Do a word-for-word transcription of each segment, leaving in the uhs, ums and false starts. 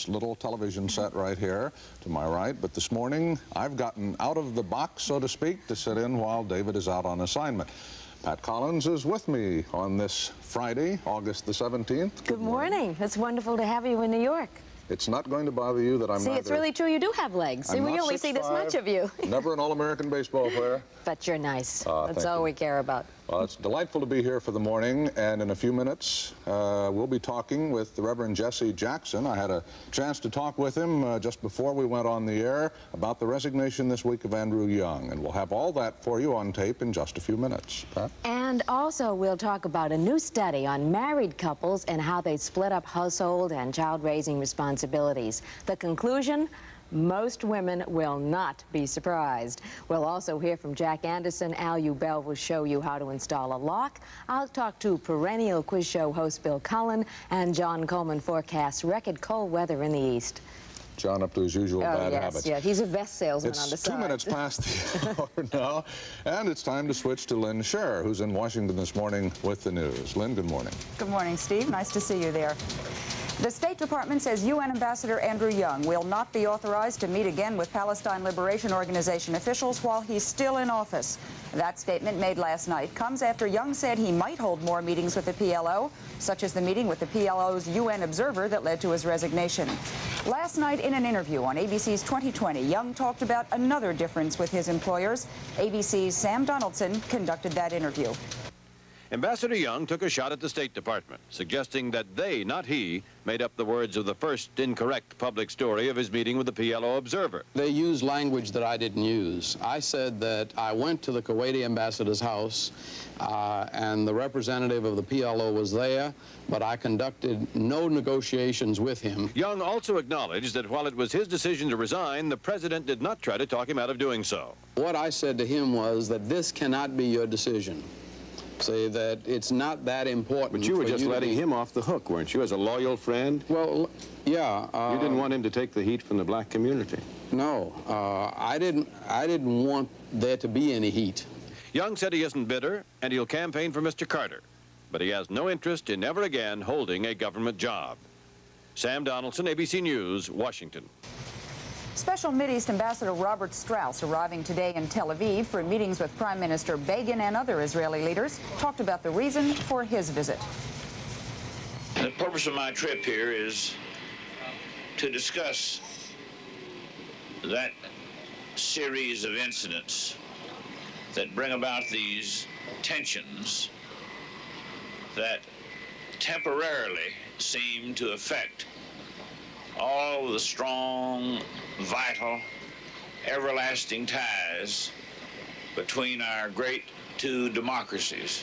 this little television set right here to my right. But this morning, I've gotten out of the box, so to speak, to sit in while David is out on assignment. Pat Collins is with me on this Friday, August the seventeenth. Good, Good morning. morning. It's wonderful to have you in New York. It's not going to bother you that I'm See, neither, it's really true. You do have legs. See, we only see this much of you. Never an All-American baseball player. But you're nice. Uh, That's all you. we care about. Well, it's delightful to be here for the morning, and in a few minutes, uh, we'll be talking with the Reverend Jesse Jackson. I had a chance to talk with him uh, just before we went on the air about the resignation this week of Andrew Young, and we'll have all that for you on tape in just a few minutes. Pat? And also, we'll talk about a new study on married couples and how they split up household and child-raising responsibilities. The conclusion? Most women will not be surprised. We'll also hear from Jack Anderson. Al Ubell will show you how to install a lock. I'll talk to perennial quiz show host Bill Cullen, and John Coleman forecasts record cold weather in the east. John up to his usual oh, bad yes, habits. Yeah, he's a vest salesman it's on the side. It's two minutes past the hour now, and it's time to switch to Lynn Sherr, who's in Washington this morning with the news. Lynn, good morning. Good morning, Steve. Nice to see you there. The State Department says U N Ambassador Andrew Young will not be authorized to meet again with Palestine Liberation Organization officials while he's still in office. That statement, made last night, comes after Young said he might hold more meetings with the P L O, such as the meeting with the P L O's U N observer that led to his resignation. Last night, in an interview on A B C's twenty twenty, Young talked about another difference with his employers. A B C's Sam Donaldson conducted that interview. Ambassador Young took a shot at the State Department, suggesting that they, not he, made up the words of the first incorrect public story of his meeting with the P L O observer. They used language that I didn't use. I said that I went to the Kuwaiti ambassador's house uh, and the representative of the P L O was there, but I conducted no negotiations with him. Young also acknowledged that while it was his decision to resign, the president did not try to talk him out of doing so. What I said to him was that this cannot be your decision. Say that it's not that important. But you were just you letting him off the hook, weren't you, as a loyal friend? Well, yeah. Uh, you didn't want him to take the heat from the black community. No, uh, I didn't. I didn't want there to be any heat. Young said he isn't bitter, and he'll campaign for Mister Carter, but he has no interest in ever again holding a government job. Sam Donaldson, A B C News, Washington. Special Mideast Ambassador Robert Strauss, arriving today in Tel Aviv for meetings with Prime Minister Begin and other Israeli leaders, talked about the reason for his visit. The purpose of my trip here is to discuss that series of incidents that bring about these tensions that temporarily seem to affect all the strong, vital, everlasting ties between our great two democracies.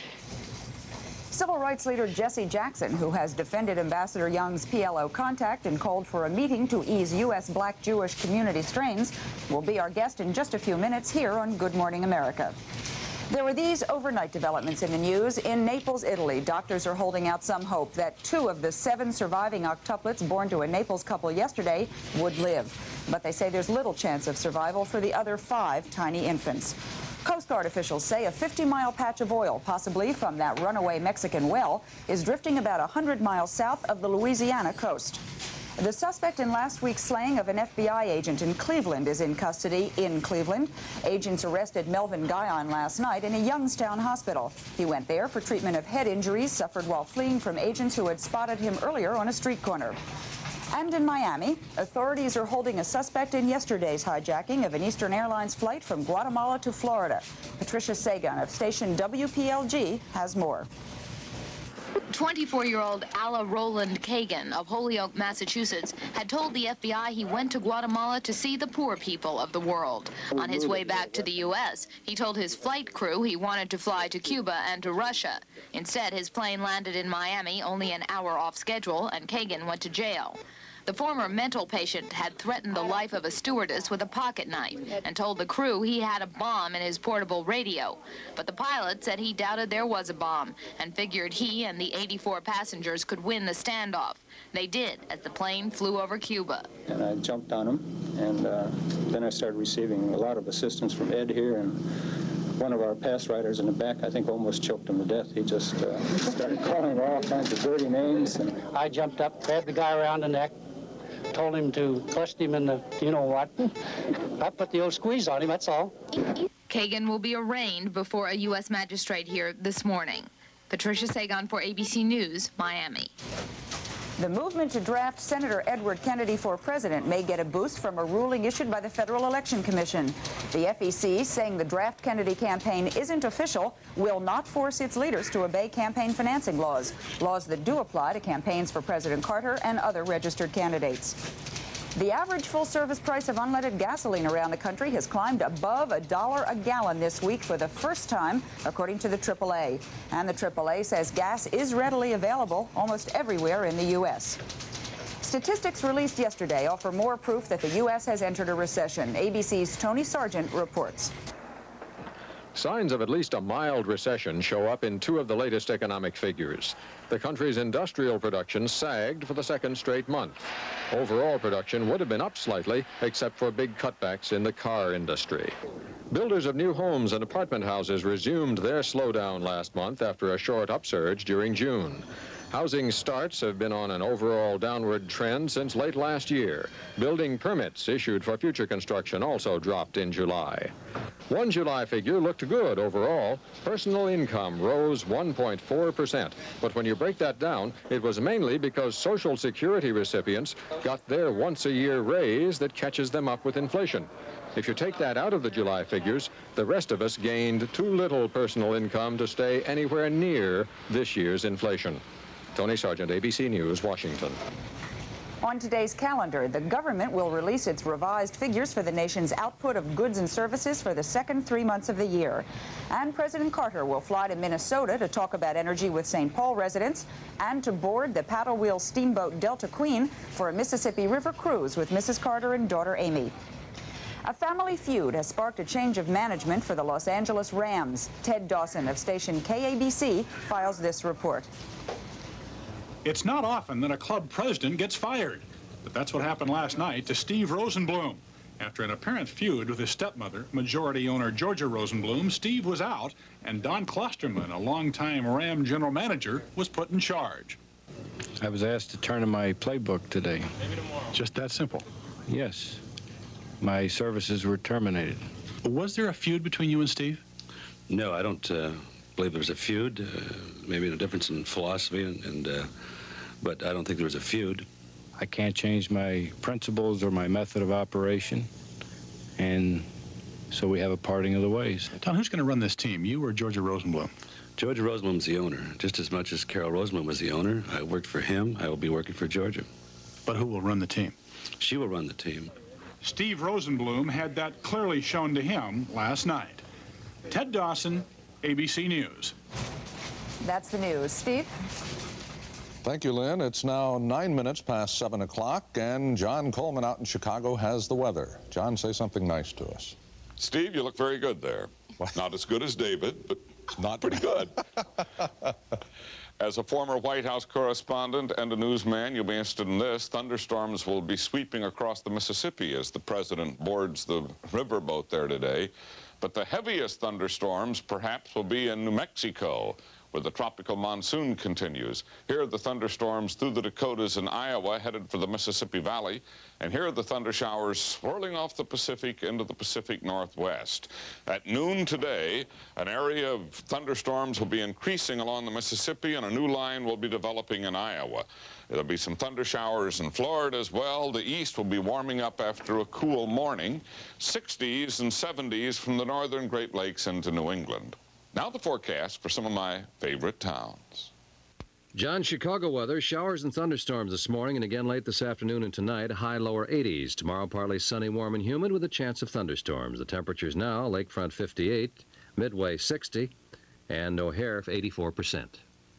Civil rights leader Jesse Jackson, who has defended Ambassador Young's P L O contact and called for a meeting to ease U S black Jewish community strains, will be our guest in just a few minutes here on Good Morning America. There were these overnight developments in the news. In Naples, Italy, doctors are holding out some hope that two of the seven surviving octuplets born to a Naples couple yesterday would live. But they say there's little chance of survival for the other five tiny infants. Coast Guard officials say a fifty mile patch of oil, possibly from that runaway Mexican well, is drifting about one hundred miles south of the Louisiana coast. The suspect in last week's slaying of an F B I agent in Cleveland is in custody in Cleveland. Agents arrested Melvin Guyon last night in a Youngstown hospital. He went there for treatment of head injuries suffered while fleeing from agents who had spotted him earlier on a street corner. And in Miami, authorities are holding a suspect in yesterday's hijacking of an Eastern Airlines flight from Guatemala to Florida. Patricia Sagon of station W P L G has more. twenty-four-year-old Allah Roland Kagan of Holyoke, Massachusetts, had told the F B I he went to Guatemala to see the poor people of the world. On his way back to the U S, he told his flight crew he wanted to fly to Cuba and to Russia. Instead, his plane landed in Miami only an hour off schedule, and Kagan went to jail. The former mental patient had threatened the life of a stewardess with a pocket knife and told the crew he had a bomb in his portable radio. But the pilot said he doubted there was a bomb and figured he and the eighty-four passengers could win the standoff. They did, as the plane flew over Cuba. And I jumped on him, and uh, then I started receiving a lot of assistance from Ed here, and one of our pass riders in the back, I think, almost choked him to death. He just uh, started calling all kinds of dirty names. And I jumped up, grabbed the guy around the neck, told him to clutch him in the, you know what. I put the old squeeze on him, that's all. Kagan will be arraigned before a U S magistrate here this morning. Patricia Sagon for A B C News, Miami. The movement to draft Senator Edward Kennedy for president may get a boost from a ruling issued by the Federal Election Commission. The F E C, saying the draft Kennedy campaign isn't official, will not force its leaders to obey campaign financing laws, laws that do apply to campaigns for President Carter and other registered candidates. The average full-service price of unleaded gasoline around the country has climbed above a dollar a gallon this week for the first time, according to the triple A. And the triple A says gas is readily available almost everywhere in the U S Statistics released yesterday offer more proof that the U S has entered a recession. A B C's Tony Sargent reports. Signs of at least a mild recession show up in two of the latest economic figures. The country's industrial production sagged for the second straight month. Overall production would have been up slightly, except for big cutbacks in the car industry. Builders of new homes and apartment houses resumed their slowdown last month after a short upsurge during June. Housing starts have been on an overall downward trend since late last year. Building permits issued for future construction also dropped in July. One July figure looked good overall. Personal income rose one point four percent. But when you break that down, it was mainly because Social Security recipients got their once-a-year raise that catches them up with inflation. If you take that out of the July figures, the rest of us gained too little personal income to stay anywhere near this year's inflation. Tony Sargent, A B C News, Washington. On today's calendar, the government will release its revised figures for the nation's output of goods and services for the second three months of the year. And President Carter will fly to Minnesota to talk about energy with Saint Paul residents and to board the paddle wheel steamboat Delta Queen for a Mississippi River cruise with Missus Carter and daughter Amy. A family feud has sparked a change of management for the Los Angeles Rams. Ted Dawson of station K A B C files this report. It's not often that a club president gets fired, but that's what happened last night to Steve Rosenbloom. After an apparent feud with his stepmother, majority owner Georgia Rosenbloom, Steve was out, and Don Klosterman, a longtime Ram general manager, was put in charge. I was asked to turn in my playbook today. Maybe tomorrow. Just that simple? Yes. My services were terminated. Was there a feud between you and Steve? No, I don't uh, believe there was a feud. Uh, maybe a difference in philosophy, and, and uh, but I don't think there was a feud. I can't change my principles or my method of operation, and so we have a parting of the ways. Tom, who's going to run this team, you or Georgia Rosenbloom? Georgia Rosenbloom's the owner, just as much as Carol Rosenbloom was the owner. I worked for him. I will be working for Georgia. But who will run the team? She will run the team. Steve Rosenbloom had that clearly shown to him last night. Ted Dawson, A B C News. That's the news. Steve? Thank you, Lynn. It's now nine minutes past seven o'clock, and John Coleman out in Chicago has the weather. John, say something nice to us. Steve, you look very good there. Not as good as David, but not pretty good. As a former White House correspondent and a newsman, you'll be interested in this. Thunderstorms will be sweeping across the Mississippi as the president boards the riverboat there today. But the heaviest thunderstorms perhaps will be in New Mexico, where the tropical monsoon continues. Here are the thunderstorms through the Dakotas and Iowa headed for the Mississippi Valley. And here are the thunder showers swirling off the Pacific into the Pacific Northwest. At noon today, an area of thunderstorms will be increasing along the Mississippi, and a new line will be developing in Iowa. There'll be some thunder showers in Florida as well. The east will be warming up after a cool morning. sixties and seventies from the northern Great Lakes into New England. Now the forecast for some of my favorite towns. John, Chicago weather, showers and thunderstorms this morning and again late this afternoon and tonight, high lower eighties. Tomorrow partly sunny, warm and humid with a chance of thunderstorms. The temperatures now, Lakefront fifty-eight, Midway sixty, and O'Hare eighty-four percent.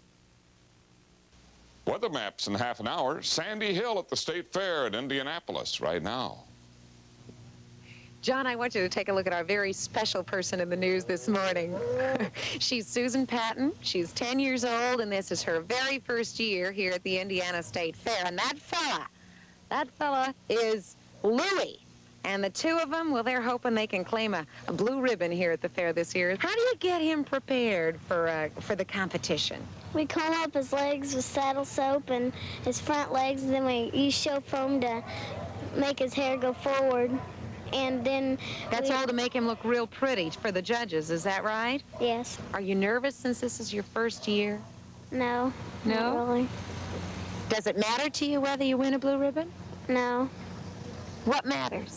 Weather maps in half an hour. Sandy Hill at the State Fair in Indianapolis right now. John, I want you to take a look at our very special person in the news this morning. She's Susan Patton. She's ten years old, and this is her very first year here at the Indiana State Fair. And that fella, that fella is Louie. And the two of them, well, they're hoping they can claim a, a blue ribbon here at the fair this year. How do you get him prepared for, uh, for the competition? We comb up his legs with saddle soap and his front legs, and then we use show foam to make his hair go forward. And then That's we... all to make him look real pretty for the judges, is that right? Yes. Are you nervous since this is your first year? No. No? Not really. Does it matter to you whether you win a blue ribbon? No. What matters?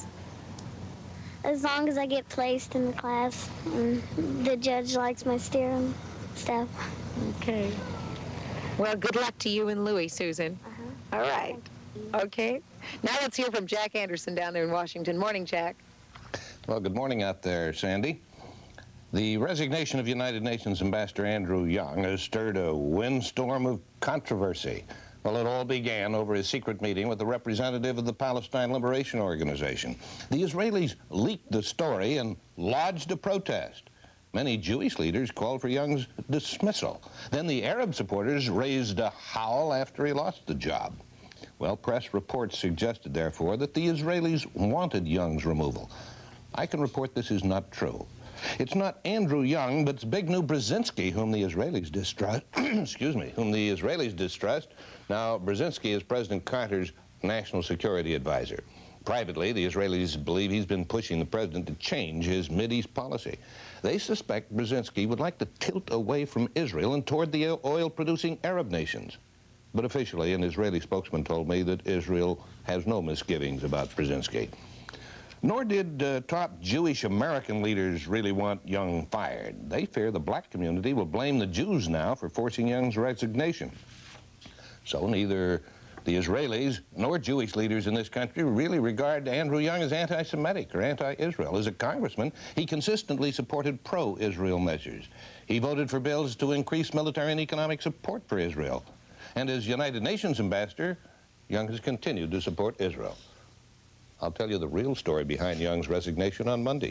As long as I get placed in the class and the judge likes my steering stuff. Okay. Well, good luck to you and Louie, Susan. Uh-huh. All right. Okay. Now let's hear from Jack Anderson down there in Washington. Morning, Jack. Well, good morning out there, Sandy. The resignation of United Nations Ambassador Andrew Young has stirred a windstorm of controversy. Well, it all began over his secret meeting with the representative of the Palestine Liberation Organization. The Israelis leaked the story and lodged a protest. Many Jewish leaders called for Young's dismissal. Then the Arab supporters raised a howl after he lost the job. Well, press reports suggested, therefore, that the Israelis wanted Young's removal. I can report this is not true. It's not Andrew Young, but it's Bignu Brzezinski, whom the Israelis distrust. Excuse me, whom the Israelis distrust. Now, Brzezinski is President Carter's national security advisor. Privately, the Israelis believe he's been pushing the president to change his Mideast policy. They suspect Brzezinski would like to tilt away from Israel and toward the oil-producing Arab nations. But officially, an Israeli spokesman told me that Israel has no misgivings about Brzezinski. Nor did uh, top Jewish American leaders really want Young fired. They fear the black community will blame the Jews now for forcing Young's resignation. So neither the Israelis nor Jewish leaders in this country really regard Andrew Young as anti-Semitic or anti-Israel. As a congressman, he consistently supported pro-Israel measures. He voted for bills to increase military and economic support for Israel. And as United Nations ambassador, Young has continued to support Israel. I'll tell you the real story behind Young's resignation on Monday.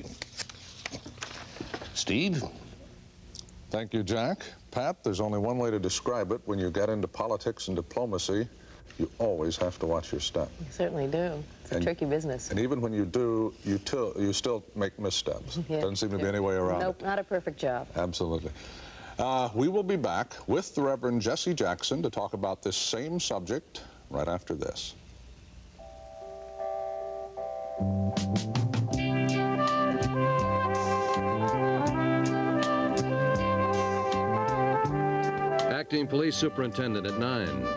Steve? Thank you, Jack. Pat, there's only one way to describe it. When you get into politics and diplomacy, you always have to watch your step. You certainly do. It's a and, tricky business. And even when you do, you, you still make missteps. Yeah. Doesn't seem to be any way around nope, it. Nope, not a perfect job. Absolutely. Uh, we will be back with the Reverend Jesse Jackson to talk about this same subject right after this. Acting Police Superintendent at nine.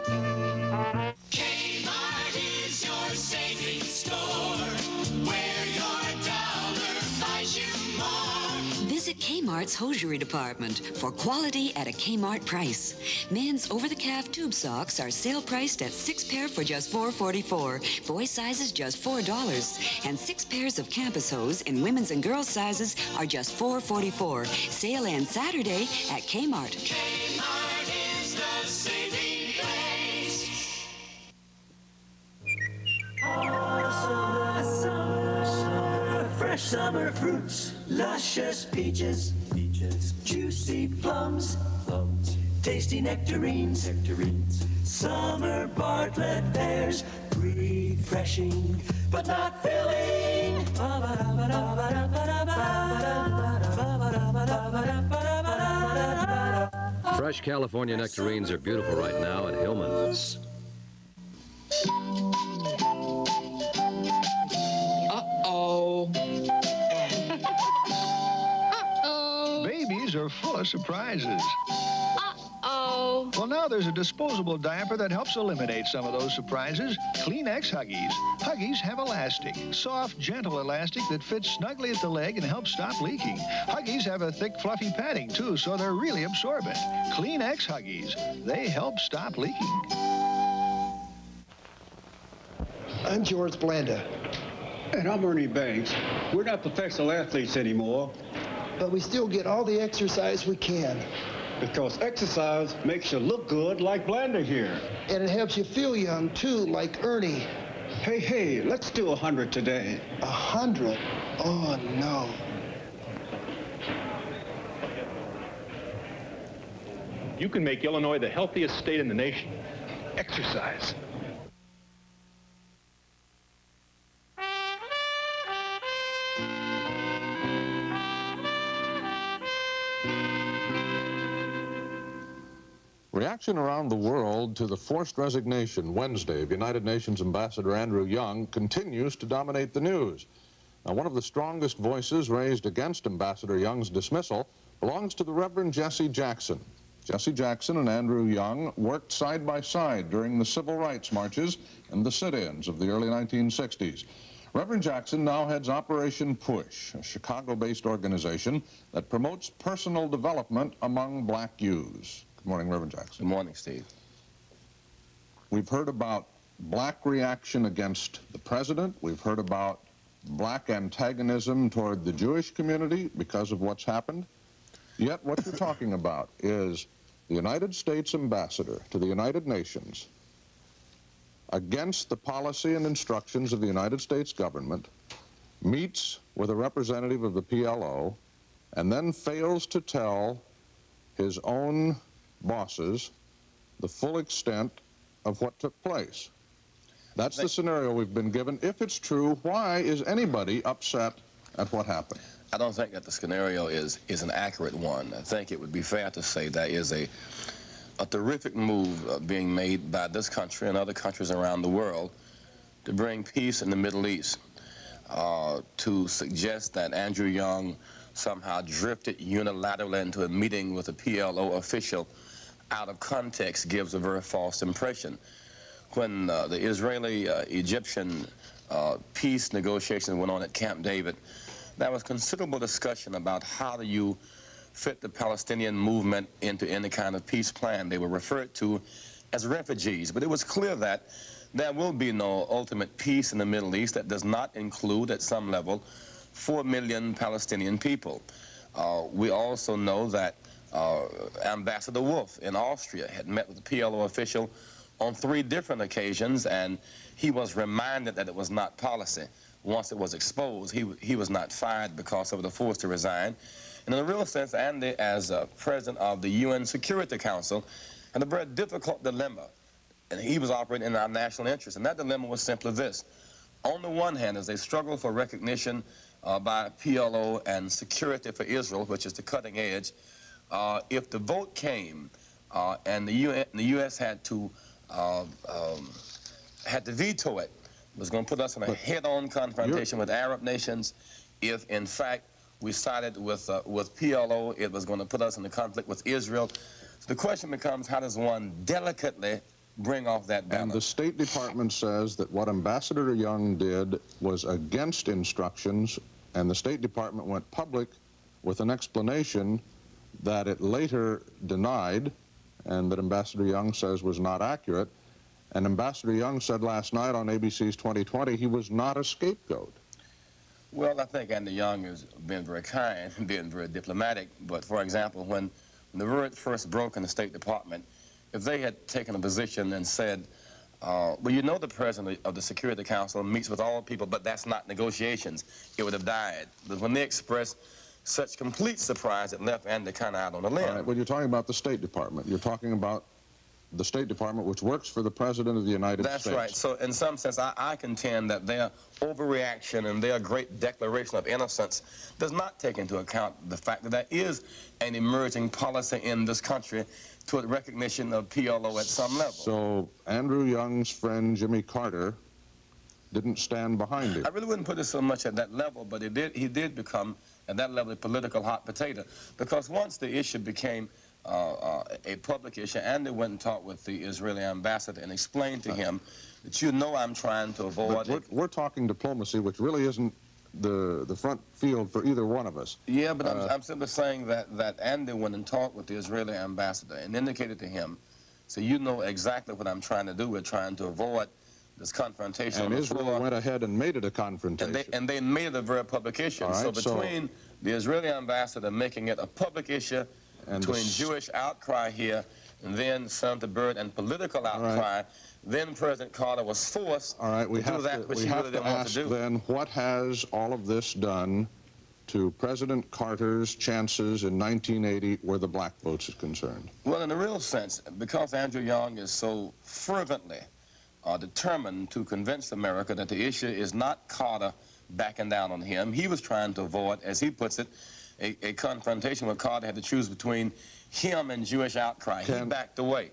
Kmart is your savings store, where your dollar buys you more. Visit Kmart's hosiery department for quality at a Kmart price. Men's over-the-calf tube socks are sale priced at six pair for just four forty-four. Boy sizes just four dollars. And six pairs of campus hose in women's and girls sizes are just four forty-four. Sale ends Saturday at Kmart. Kmart is the saving place. Summer, summer, summer, fresh summer fruits, luscious peaches, peaches, juicy plums, plums, tasty nectarines, nectarines, summer Bartlett pears, refreshing but not filling. Fresh California nectarines are beautiful right now at Hillman's. Uh-oh. Uh-oh. Babies are full of surprises. Uh-oh. Well, now there's a disposable diaper that helps eliminate some of those surprises. Kleenex Huggies. Huggies have elastic, soft, gentle elastic that fits snugly at the leg and helps stop leaking. Huggies have a thick, fluffy padding, too, so they're really absorbent. Kleenex Huggies. They help stop leaking. I'm George Blanda. And I'm Ernie Banks. We're not professional athletes anymore. But we still get all the exercise we can. Because exercise makes you look good like Blanda here. And it helps you feel young, too, like Ernie. Hey, hey, let's do a hundred today. A hundred? Oh, no. You can make Illinois the healthiest state in the nation. Exercise. reaction around the world to the forced resignation Wednesday of United Nations Ambassador Andrew Young continues to dominate the news. Now, one of the strongest voices raised against Ambassador Young's dismissal belongs to the Reverend Jesse Jackson. Jesse Jackson and Andrew Young worked side by side during the civil rights marches and the sit-ins of the early nineteen sixties. Reverend Jackson now heads Operation Push, a Chicago-based organization that promotes personal development among black youths. Good morning, Reverend Jackson. Good morning, Steve. We've heard about black reaction against the president. We've heard about black antagonism toward the Jewish community because of what's happened. Yet what you're talking about is the United States ambassador to the United Nations against the policy and instructions of the United States government, meets with a representative of the P L O, and then fails to tell his own bosses the full extent of what took place. That's the scenario we've been given. If it's true, why is anybody upset at what happened? I don't think that the scenario is, is an accurate one. I think it would be fair to say that is a a terrific move uh, being made by this country and other countries around the world to bring peace in the Middle East. Uh, to suggest that Andrew Young somehow drifted unilaterally into a meeting with a P L O official out of context gives a very false impression. When uh, the Israeli-Egyptian uh, uh, peace negotiations went on at Camp David, there was considerable discussion about how do you fit the Palestinian movement into any kind of peace plan. They were referred to as refugees, but it was clear that there will be no ultimate peace in the Middle East that does not include, at some level, four million Palestinian people. Uh, we also know that uh, Ambassador Wolf in Austria had met with the P L O official on three different occasions, and he was reminded that it was not policy. Once it was exposed, he, he was not fired because of the force to resign. And in a real sense, Andy, as uh, president of the U N Security Council, had a very difficult dilemma. And he was operating in our national interest. And that dilemma was simply this. On the one hand, as they struggle for recognition uh, by P L O and security for Israel, which is the cutting edge, uh, if the vote came uh, and the, U N, the U S had to, uh, um, had to veto it, it was going to put us in a head-on confrontation with Arab nations. If, in fact, we sided with, uh, with P L O, it was going to put us in a conflict with Israel. So the question becomes, how does one delicately bring off that balance? And the State Department says that what Ambassador Young did was against instructions, and the State Department went public with an explanation that it later denied, and that Ambassador Young says was not accurate. And Ambassador Young said last night on A B C's twenty twenty he was not a scapegoat. Well, I think Andy Young has been very kind and been very diplomatic. But, for example, when, when the word first broke in the State Department, if they had taken a position and said, uh, well, you know the president of the Security Council meets with all people, but that's not negotiations, it would have died. But when they expressed such complete surprise, it left Andy kind of out on a limb. All right, well, you're talking about the State Department. You're talking about the State Department, which works for the President of the United That's States. That's right. So in some sense, I, I contend that their overreaction and their great declaration of innocence does not take into account the fact that there is an emerging policy in this country toward recognition of P L O at some level. So Andrew Young's friend Jimmy Carter didn't stand behind him. I really wouldn't put it so much at that level, but he did, he did become, at that level, a political hot potato. Because once the issue became Uh, uh, a public issue, and they went and talked with the Israeli ambassador and explained to him that you know I'm trying to avoid but we're, it. We're talking diplomacy, which really isn't the the front field for either one of us. Yeah, but uh, I'm, I'm simply saying that, that Andy went and talked with the Israeli ambassador and indicated to him, so you know exactly what I'm trying to do. We're trying to avoid this confrontation. And Israel floor. went ahead and made it a confrontation. And they, and they made it a very public issue. Right, so between so the Israeli ambassador making it a public issue, and between Jewish outcry here, and then Senator Byrd and political outcry, right. Then President Carter was forced all right, we to have do that to, which we he have really to didn't want ask to do. Then, what has all of this done to President Carter's chances in nineteen eighty where the black votes is concerned? Well, in a real sense, because Andrew Young is so fervently uh, determined to convince America that the issue is not Carter backing down on him. He was trying to avoid, as he puts it, a, a confrontation where Carter had to choose between him and Jewish outcry. Can, he backed away.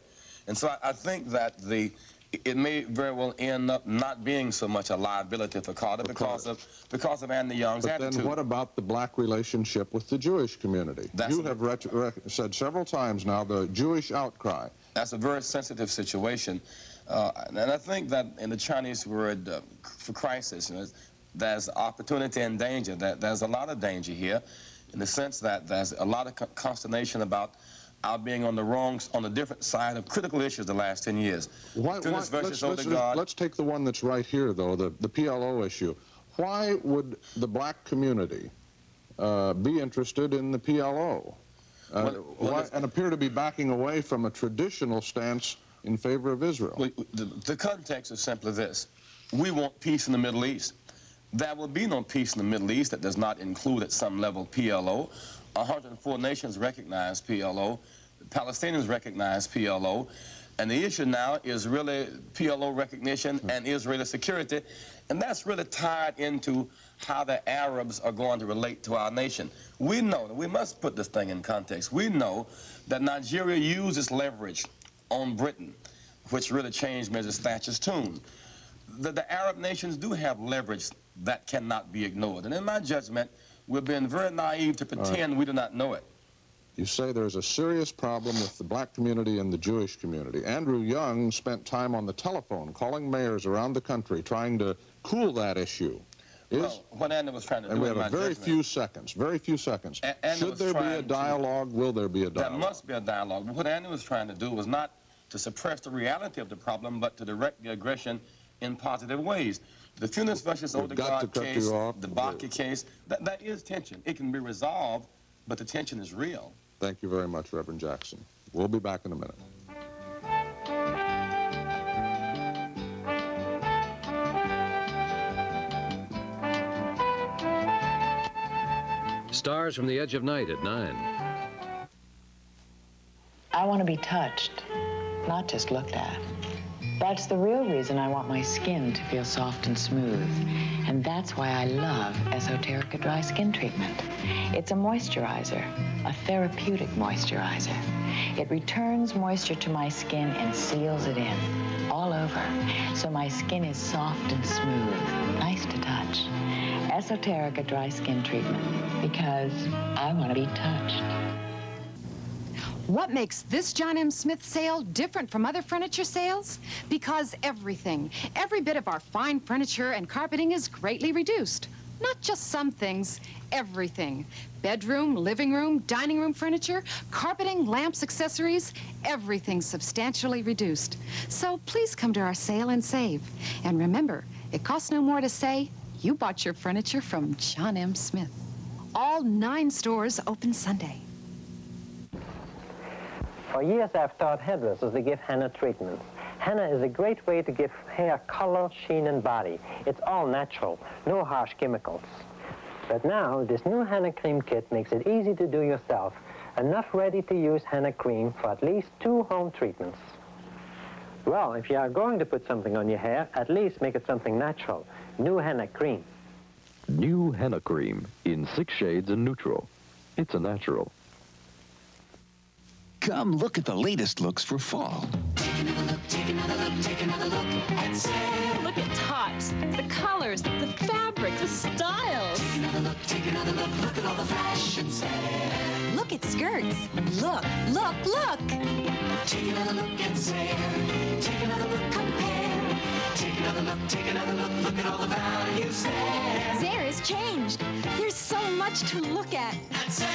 And so I, I think that the it may very well end up not being so much a liability for Carter because of because of Andy Young's but attitude. Then what about the black relationship with the Jewish community? That's you have re re said several times now the Jewish outcry. That's a very sensitive situation, uh, and I think that in the Chinese word uh, for crisis, you know, there's opportunity and danger. There, there's a lot of danger here, in the sense that there's a lot of consternation about our being on the wrong, on the different side of critical issues the last ten years. Why, why, let's, let's, let's take the one that's right here, though, the, the P L O issue. Why would the black community uh, be interested in the P L O uh, well, well, why, and appear to be backing away from a traditional stance in favor of Israel? Well, the, the context is simply this. We want peace in the Middle East. There will be no peace in the Middle East that does not include at some level P L O. one hundred four nations recognize P L O. The Palestinians recognize P L O. And the issue now is really P L O recognition and Israeli security. And that's really tied into how the Arabs are going to relate to our nation. We know, we must put this thing in context. We know that Nigeria uses leverage on Britain, which really changed Missus Thatcher's tune. The, the Arab nations do have leverage that cannot be ignored. And in my judgment, we're being very naive to pretend right. we do not know it. You say there's a serious problem with the black community and the Jewish community. Andrew Young spent time on the telephone calling mayors around the country trying to cool that issue. Is, well, what Andrew was trying to and do we have in a my very judgment, few seconds, very few seconds. A Should there be a dialogue? To, Will there be a dialogue? There must be a dialogue. But what Andrew was trying to do was not to suppress the reality of the problem, but to direct the aggression in positive ways. The Funes versus Odegaard case, the Bakke case, that, that is tension. It can be resolved, but the tension is real. Thank you very much, Reverend Jackson. We'll be back in a minute. Stars from the Edge of Night at nine. I want to be touched, not just looked at. That's the real reason I want my skin to feel soft and smooth. And that's why I love Esoterica Dry Skin Treatment. It's a moisturizer, a therapeutic moisturizer. It returns moisture to my skin and seals it in, all over. So my skin is soft and smooth, nice to touch. Esoterica Dry Skin Treatment, because I want to be touched. What makes this John M. Smith sale different from other furniture sales? Because everything, every bit of our fine furniture and carpeting is greatly reduced. Not just some things, everything. Bedroom, living room, dining room furniture, carpeting, lamps, accessories, everything substantially reduced. So please come to our sale and save. And remember, it costs no more to say, you bought your furniture from John M. Smith. All nine stores open Sunday. For years, I've taught hairdressers to give henna treatments. Henna is a great way to give hair color, sheen, and body. It's all natural, no harsh chemicals. But now, this new henna cream kit makes it easy to do yourself. Enough ready-to-use henna cream for at least two home treatments. Well, if you are going to put something on your hair, at least make it something natural. New henna cream. New henna cream in six shades and neutral. It's a natural. Come look at the latest looks for fall. Take another look, take another look, take another look at sale. Look at tops, the colors, the fabric, the styles. Take another look, take another look, look at all the fashion sale. Look at skirts. Look, look, look. Take another look at sale. Take another look, compare. Take another look, take another look, look at all the values there. Zare has changed. There's so much to look at. At sale.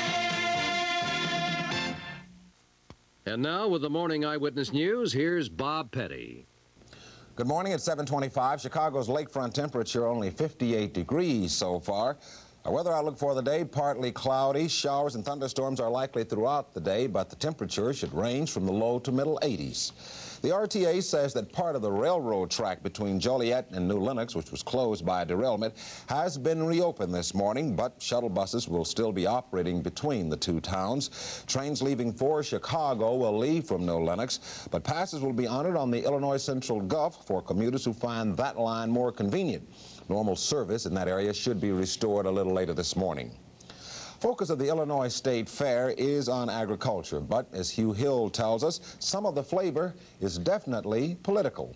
And now, with the Morning Eyewitness News, here's Bob Petty. Good morning at seven twenty-five. Chicago's lakefront temperature only fifty-eight degrees so far. Our weather outlook for the day, partly cloudy. Showers and thunderstorms are likely throughout the day, but the temperature should range from the low to middle eighties. The R T A says that part of the railroad track between Joliet and New Lenox, which was closed by a derailment, has been reopened this morning, but shuttle buses will still be operating between the two towns. Trains leaving for Chicago will leave from New Lenox, but passes will be honored on the Illinois Central Gulf for commuters who find that line more convenient. Normal service in that area should be restored a little later this morning. Focus of the Illinois State Fair is on agriculture, but as Hugh Hill tells us, some of the flavor is definitely political.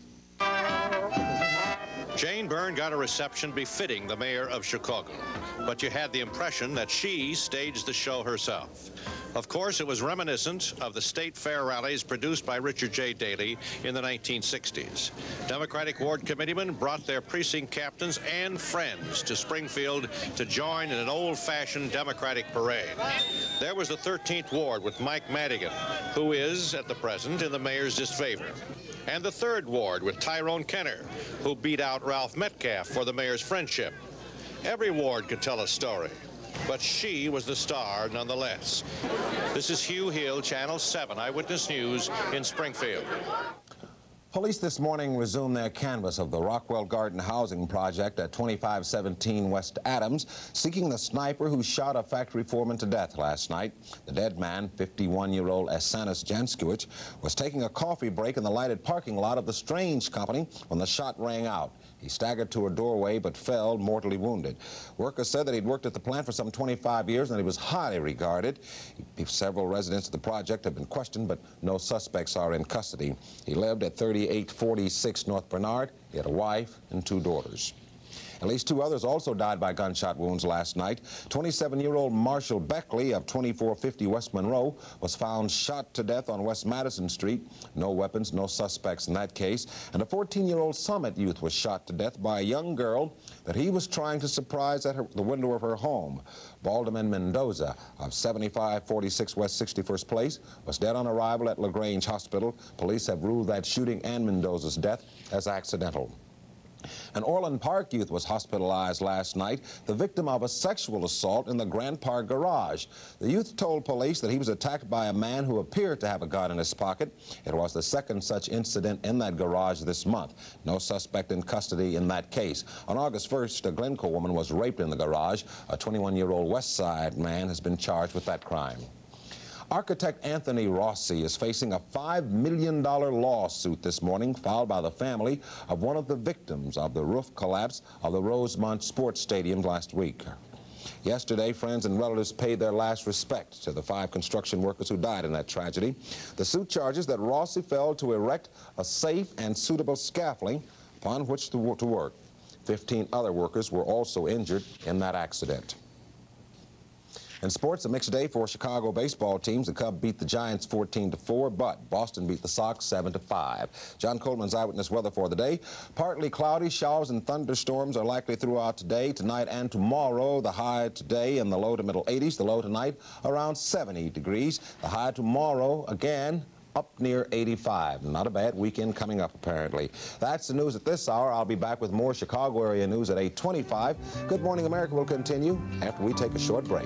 Jane Byrne got a reception befitting the mayor of Chicago, but you had the impression that she staged the show herself. Of course, it was reminiscent of the state fair rallies produced by Richard J. Daley in the nineteen sixties. Democratic ward committeemen brought their precinct captains and friends to Springfield to join in an old-fashioned Democratic parade. There was the thirteenth ward with Mike Madigan, who is, at the present, in the mayor's disfavor. And the third ward with Tyrone Kenner, who beat out Ralph Metcalf for the mayor's friendship. Every ward could tell a story, but she was the star nonetheless. This is Hugh Hill, Channel seven Eyewitness News in Springfield. Police this morning resumed their canvass of the Rockwell Garden housing project at twenty-five seventeen West Adams, seeking the sniper who shot a factory foreman to death last night. The dead man, fifty-one-year-old Asanis Janskiewicz, was taking a coffee break in the lighted parking lot of the Strange Company when the shot rang out. He staggered to a doorway but fell, mortally wounded. Workers said that he'd worked at the plant for some twenty-five years and he was highly regarded. Several residents of the project have been questioned, but no suspects are in custody. He lived at thirty-eight forty-six North Bernard. He had a wife and two daughters. At least two others also died by gunshot wounds last night. twenty-seven-year-old Marshall Beckley of twenty-four fifty West Monroe was found shot to death on West Madison Street. No weapons, no suspects in that case. And a fourteen-year-old Summit youth was shot to death by a young girl that he was trying to surprise at her, the window of her home. Balderman Mendoza of seventy-five forty-six West sixty-first Place was dead on arrival at LaGrange Hospital. Police have ruled that shooting and Mendoza's death as accidental. An Orland Park youth was hospitalized last night, the victim of a sexual assault in the Grant Park garage. The youth told police that he was attacked by a man who appeared to have a gun in his pocket. It was the second such incident in that garage this month. No suspect in custody in that case. On August first, a Glencoe woman was raped in the garage. A twenty-one-year-old West Side man has been charged with that crime. Architect Anthony Rossi is facing a five million dollar lawsuit this morning filed by the family of one of the victims of the roof collapse of the Rosemont Sports Stadium last week. Yesterday, friends and relatives paid their last respect to the five construction workers who died in that tragedy. The suit charges that Rossi failed to erect a safe and suitable scaffolding upon which to work. Fifteen other workers were also injured in that accident. In sports, a mixed day for Chicago baseball teams. The Cubs beat the Giants fourteen to four, but Boston beat the Sox seven to five. John Coleman's eyewitness weather for the day. Partly cloudy, showers and thunderstorms are likely throughout today, tonight and tomorrow. The high today in the low to middle eighties, the low tonight around seventy degrees. The high tomorrow, again, up near eighty-five. Not a bad weekend coming up, apparently. That's the news at this hour. I'll be back with more Chicago area news at eight twenty-five. Good Morning America will continue after we take a short break.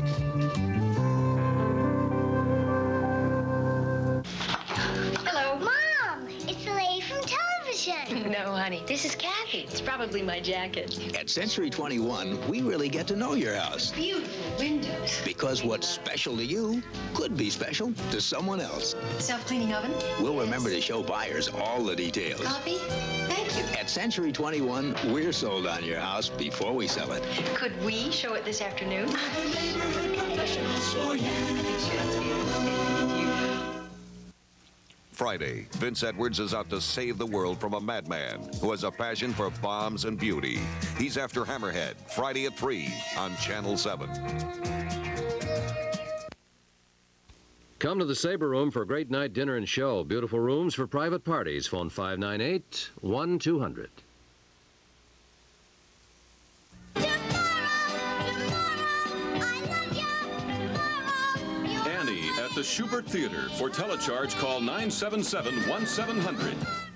Hello. Mom, it's the lady from television. No, honey, this is Kathy. It's probably my jacket. At Century twenty-one, we really get to know your house. Beautiful windows. Because what's special to you could be special to someone else. Self-cleaning oven? We'll remember to show buyers all the details. Copy? Thank you. At Century twenty-one, we're sold on your house before we sell it. Could we show it this afternoon? Friday, Vince Edwards is out to save the world from a madman who has a passion for bombs and beauty. He's after Hammerhead, Friday at three on Channel seven. Come to the Sabre Room for a great night dinner and show. Beautiful rooms for private parties. Phone five nine eight, one two hundred. Annie at the Schubert Theater. For telecharge, call nine seven seven, one seven zero zero.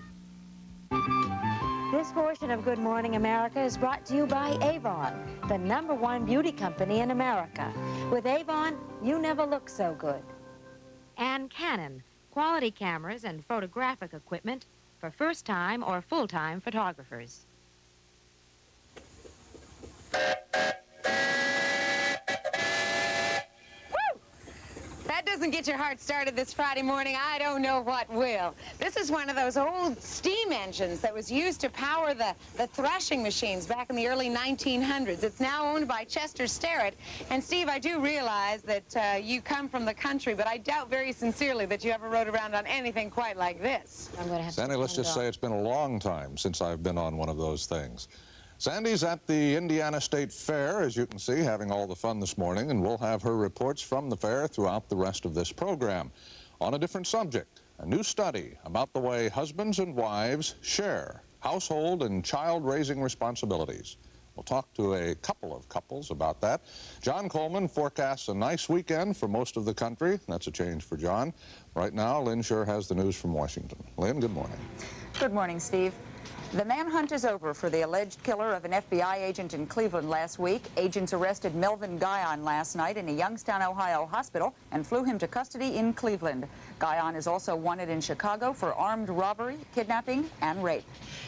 This portion of Good Morning America is brought to you by Avon, the number one beauty company in America. With Avon, you never look so good. And Canon, quality cameras and photographic equipment for first-time or full-time photographers. That doesn't doesn't get your heart started this Friday morning, I don't know what will. This is one of those old steam engines that was used to power the, the threshing machines back in the early nineteen hundreds. It's now owned by Chester Sterrett. And Steve, I do realize that uh, you come from the country, but I doubt very sincerely that you ever rode around on anything quite like this. I'm going to have Sandy, to let's just say it's been a long time since I've been on one of those things. Sandy's at the Indiana State Fair, as you can see, having all the fun this morning, and we'll have her reports from the fair throughout the rest of this program. On a different subject, a new study about the way husbands and wives share household and child-raising responsibilities. We'll talk to a couple of couples about that. John Coleman forecasts a nice weekend for most of the country. That's a change for John. Right now, Lynn Sherr has the news from Washington. Lynn, good morning. Good morning, Steve. The manhunt is over for the alleged killer of an F B I agent in Cleveland last week. Agents arrested Melvin Guyon last night in a Youngstown, Ohio hospital and flew him to custody in Cleveland. Guyon is also wanted in Chicago for armed robbery, kidnapping, and rape.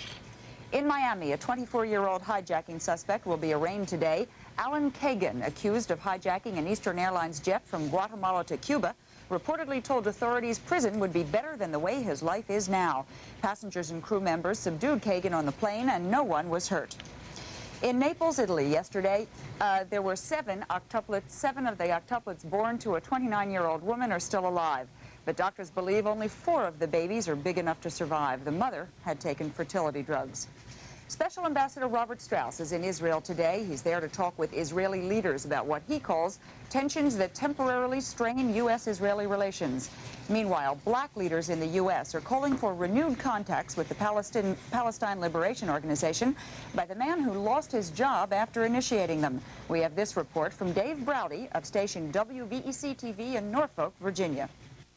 In Miami, a twenty-four-year-old hijacking suspect will be arraigned today. Alan Kagan, accused of hijacking an Eastern Airlines jet from Guatemala to Cuba, reportedly told authorities prison would be better than the way his life is now. Passengers and crew members subdued Kagan on the plane, and no one was hurt. In Naples, Italy, yesterday, uh, there were seven octuplets. Seven of the octuplets born to a twenty-nine-year-old woman are still alive. But doctors believe only four of the babies are big enough to survive. The mother had taken fertility drugs. Special Ambassador Robert Strauss is in Israel today. He's there to talk with Israeli leaders about what he calls tensions that temporarily strain U S Israeli relations. Meanwhile, black leaders in the U S are calling for renewed contacts with the Palestine, Palestine Liberation Organization by the man who lost his job after initiating them. We have this report from Dave Browdy of station W V E C T V in Norfolk, Virginia.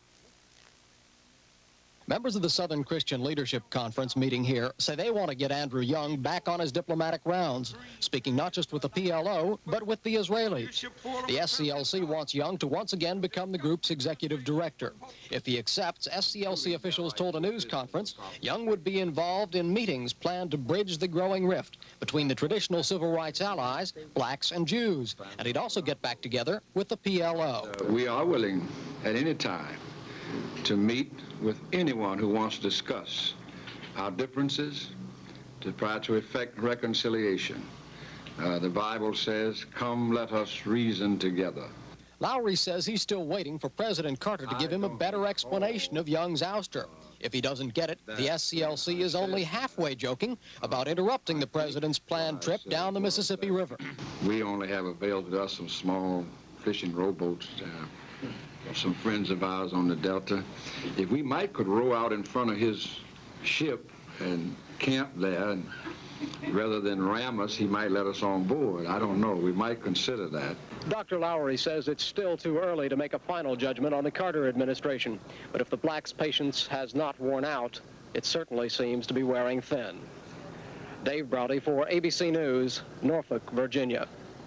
Members of the Southern Christian Leadership Conference meeting here say they want to get Andrew Young back on his diplomatic rounds, speaking not just with the P L O, but with the Israelis. The S C L C wants Young to once again become the group's executive director. If he accepts, S C L C officials told a news conference Young would be involved in meetings planned to bridge the growing rift between the traditional civil rights allies, blacks and Jews, and he'd also get back together with the P L O. Uh, we are willing at any time to meet with anyone who wants to discuss our differences, to try to effect reconciliation. Uh, the Bible says, come, let us reason together. Lowry says he's still waiting for President Carter to give him a better explanation of Young's ouster. If he doesn't get it, the S C L C is only halfway joking about interrupting the president's planned trip down the Mississippi River. We only have available to us some small fishing rowboats. Uh, some friends of ours on the Delta. If we might could row out in front of his ship and camp there, and rather than ram us, he might let us on board. I don't know. We might consider that. Doctor Lowry says it's still too early to make a final judgment on the Carter administration. But if the blacks' patience has not worn out, it certainly seems to be wearing thin. Dave Browdy for A B C News, Norfolk, Virginia.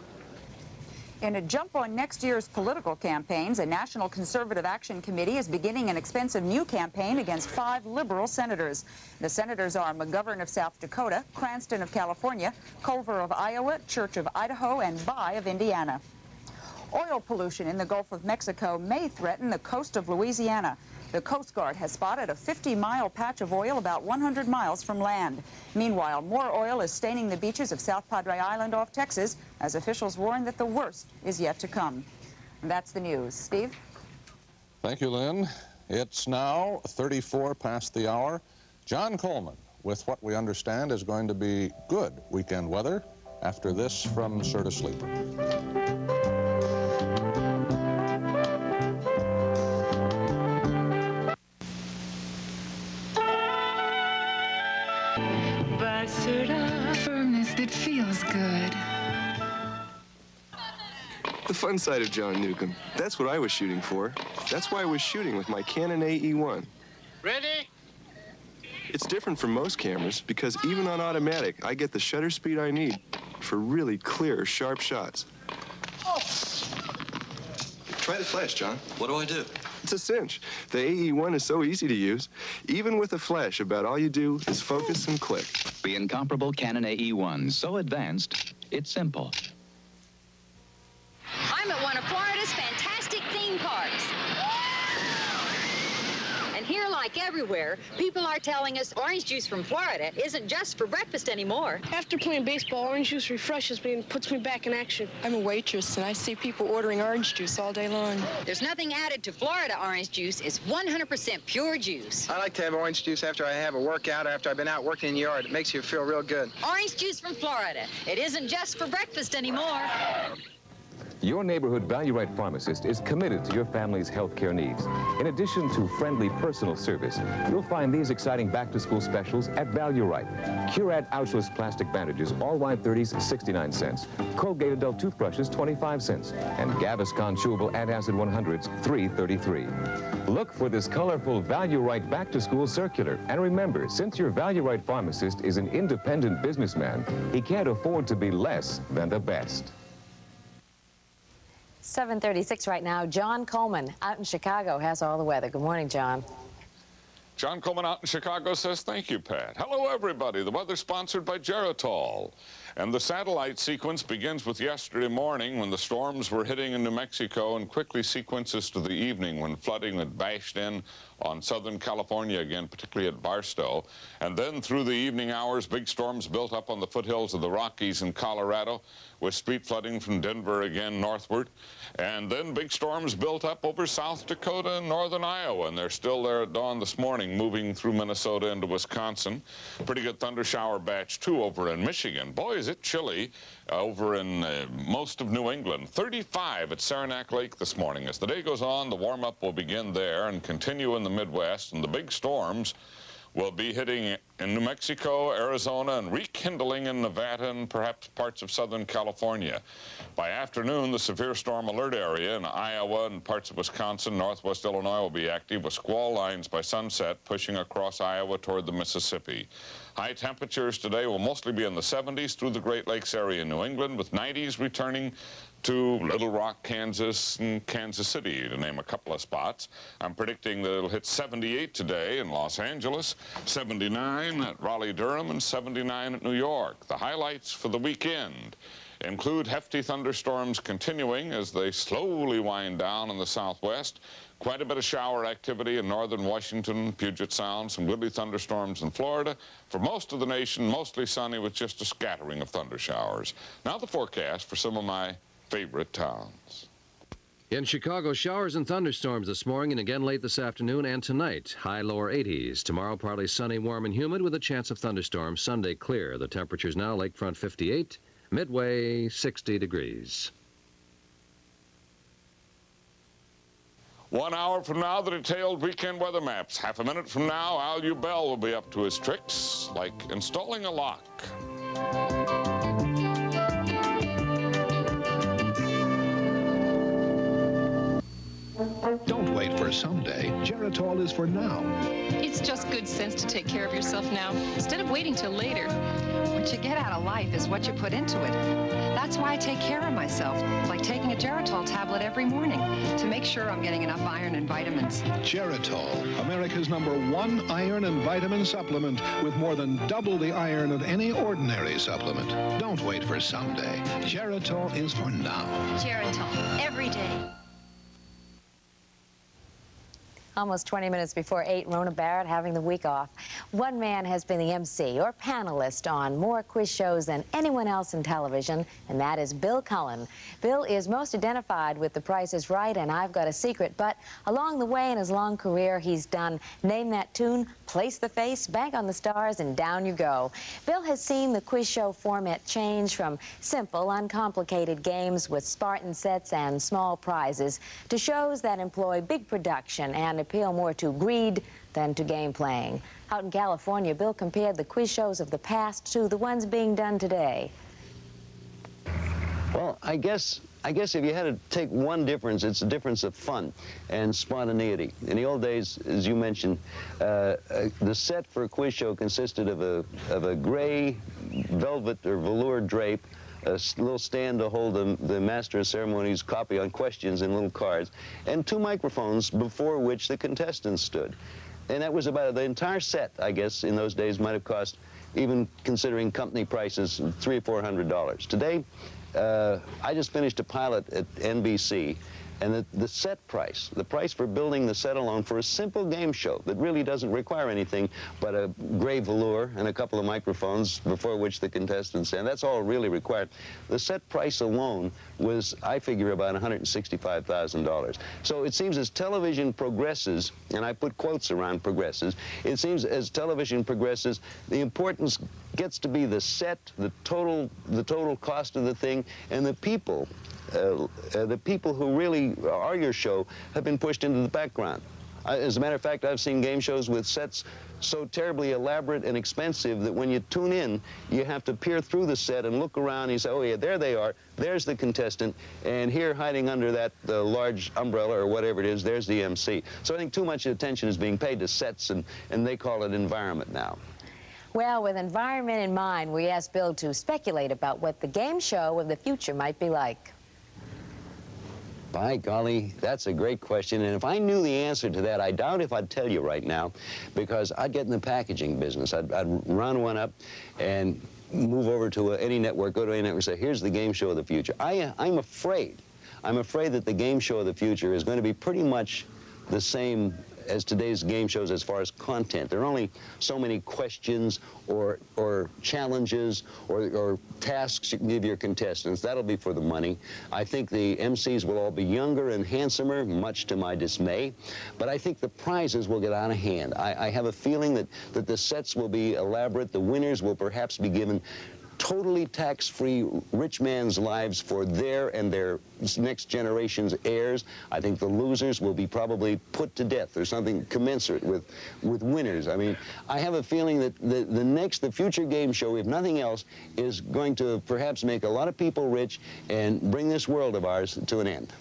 In a jump on next year's political campaigns, a National Conservative Action Committee is beginning an expensive new campaign against five liberal senators. The senators are McGovern of South Dakota, Cranston of California, Culver of Iowa, Church of Idaho, and Bai of Indiana. Oil pollution in the Gulf of Mexico may threaten the coast of Louisiana. The Coast Guard has spotted a fifty-mile patch of oil about one hundred miles from land. Meanwhile, more oil is staining the beaches of South Padre Island off Texas, as officials warn that the worst is yet to come. And that's the news. Steve? Thank you, Lynn. It's now thirty-four past the hour. John Coleman with what we understand is going to be good weekend weather after this from Sir to Sleeper. Firmness that feels good. The fun side of John Newcomb. That's what I was shooting for. That's why I was shooting with my Canon A E one. Ready? It's different from most cameras because even on automatic, I get the shutter speed I need for really clear, sharp shots. Oh. Try the flash, John. What do I do? It's a cinch. The A E one is so easy to use. Even with a flash, about all you do is focus and click. The incomparable Canon A E one, so advanced, it's simple. I'm at one of Florida's fantastic theme parks. here, like everywhere, people are telling us orange juice from Florida isn't just for breakfast anymore. After playing baseball, orange juice refreshes me and puts me back in action. I'm a waitress, and I see people ordering orange juice all day long. There's nothing added to Florida orange juice. It's one hundred percent pure juice. I like to have orange juice after I have a workout or after I've been out working in the yard. It makes you feel real good. Orange juice from Florida. It isn't just for breakfast anymore. Your neighborhood Value-Right pharmacist is committed to your family's health care needs. In addition to friendly personal service, you'll find these exciting back-to-school specials at Value-Right. Curad Ouchless plastic bandages, all wide thirties, sixty-nine cents. Colgate adult toothbrushes, twenty-five cents. And Gaviscon chewable antacid one hundreds, three thirty-three. Look for this colorful Value-Right back-to-school circular. And remember, since your Value-Right pharmacist is an independent businessman, he can't afford to be less than the best. seven thirty-six right now. John Coleman out in Chicago has all the weather. Good morning, John. John Coleman out in Chicago says, thank you, Pat. Hello, everybody. The weather sponsored by Geritol. And the satellite sequence begins with yesterday morning when the storms were hitting in New Mexico and quickly sequences to the evening when flooding had bashed in on Southern California again, particularly at Barstow. And then through the evening hours, big storms built up on the foothills of the Rockies in Colorado with street flooding from Denver again northward. And then big storms built up over South Dakota and northern Iowa, and they're still there at dawn this morning, moving through Minnesota into Wisconsin. Pretty good thunder shower batch, too, over in Michigan. Boy, is it chilly uh, over in uh, most of New England. thirty-five at Saranac Lake this morning. As the day goes on, the warm-up will begin there and continue in the Midwest, and the big storms will be hitting in New Mexico, Arizona, and rekindling in Nevada and perhaps parts of Southern California. By afternoon, the severe storm alert area in Iowa and parts of Wisconsin, northwest Illinois will be active with squall lines by sunset pushing across Iowa toward the Mississippi. High temperatures today will mostly be in the seventies through the Great Lakes area in New England, with nineties returning to Little Rock, Kansas, and Kansas City, to name a couple of spots. I'm predicting that it'll hit seventy-eight today in Los Angeles, seventy-nine at Raleigh-Durham, and seventy-nine at New York. The highlights for the weekend include hefty thunderstorms continuing as they slowly wind down in the southwest. Quite a bit of shower activity in northern Washington, Puget Sound, some goodly thunderstorms in Florida. For most of the nation, mostly sunny with just a scattering of thunder showers. Now the forecast for some of my favorite towns. In Chicago, showers and thunderstorms this morning and again late this afternoon and tonight. High lower eighties. Tomorrow partly sunny, warm and humid with a chance of thunderstorms. Sunday clear. The temperatures now lakefront fifty-eight, Midway sixty degrees. One hour from now, the detailed weekend weather maps. Half a minute from now, Al Ubell will be up to his tricks, like installing a lock. Don't wait for someday. Geritol is for now. It's just good sense to take care of yourself now, instead of waiting till later. What you get out of life is what you put into it. That's why I take care of myself, like taking a Geritol tablet every morning to make sure I'm getting enough iron and vitamins. Geritol, America's number one iron and vitamin supplement with more than double the iron of any ordinary supplement. Don't wait for someday. Geritol is for now. Geritol, every day. Almost twenty minutes before eight, Rona Barrett having the week off. One man has been the M C or panelist on more quiz shows than anyone else in television, and that is Bill Cullen. Bill is most identified with The Price is Right and I've Got a Secret, but along the way in his long career, he's done Name That Tune, Place the Face, Bank on the Stars, and down you go. Bill has seen the quiz show format change from simple, uncomplicated games with Spartan sets and small prizes to shows that employ big production and appeal more to greed than to game playing. Out in California, Bill compared the quiz shows of the past to the ones being done today. Well, I guess I guess if you had to take one difference, it's a difference of fun and spontaneity. In the old days, as you mentioned, uh, uh, the set for a quiz show consisted of a of a gray velvet or velour drape, a little stand to hold the, the master of ceremonies copy on questions in little cards, and two microphones before which the contestants stood. And that was about the entire set, I guess, in those days might have cost, even considering company prices, three or four hundred dollars. Today, uh, I just finished a pilot at N B C And the, the set price, the price for building the set alone for a simple game show that really doesn't require anything but a gray velour and a couple of microphones before which the contestants stand, that's all really required. The set price alone was, I figure, about one hundred sixty-five thousand dollars. So it seems as television progresses, and I put quotes around progresses, it seems as television progresses, the importance gets to be the set, the total, the total cost of the thing, and the people. Uh, uh, the people who really are your show have been pushed into the background. Uh, as a matter of fact, I've seen game shows with sets so terribly elaborate and expensive that when you tune in, you have to peer through the set and look around and you say, oh yeah, there they are, there's the contestant, and here hiding under that uh, large umbrella or whatever it is, there's the M C. So I think too much attention is being paid to sets, and, and they call it environment now. Well, with environment in mind, we asked Bill to speculate about what the game show of the future might be like. By golly, that's a great question, and if I knew the answer to that, I doubt if I'd tell you right now, because I'd get in the packaging business. I'd, I'd round one up and move over to a, any network, go to any network and say, here's the game show of the future. I, I'm afraid, I'm afraid that the game show of the future is going to be pretty much the same as today's game shows as far as content. There are only so many questions or, or challenges or, or tasks you can give your contestants. That'll be for the money. I think the M Cs will all be younger and handsomer, much to my dismay. But I think the prizes will get out of hand. I, I have a feeling that, that the sets will be elaborate. The winners will perhaps be given totally tax-free rich man's lives for their and their next generation's heirs. I think the losers will be probably put to death or something commensurate with, with winners. I mean, I have a feeling that the, the next, the future game show, if nothing else, is going to perhaps make a lot of people rich and bring this world of ours to an end.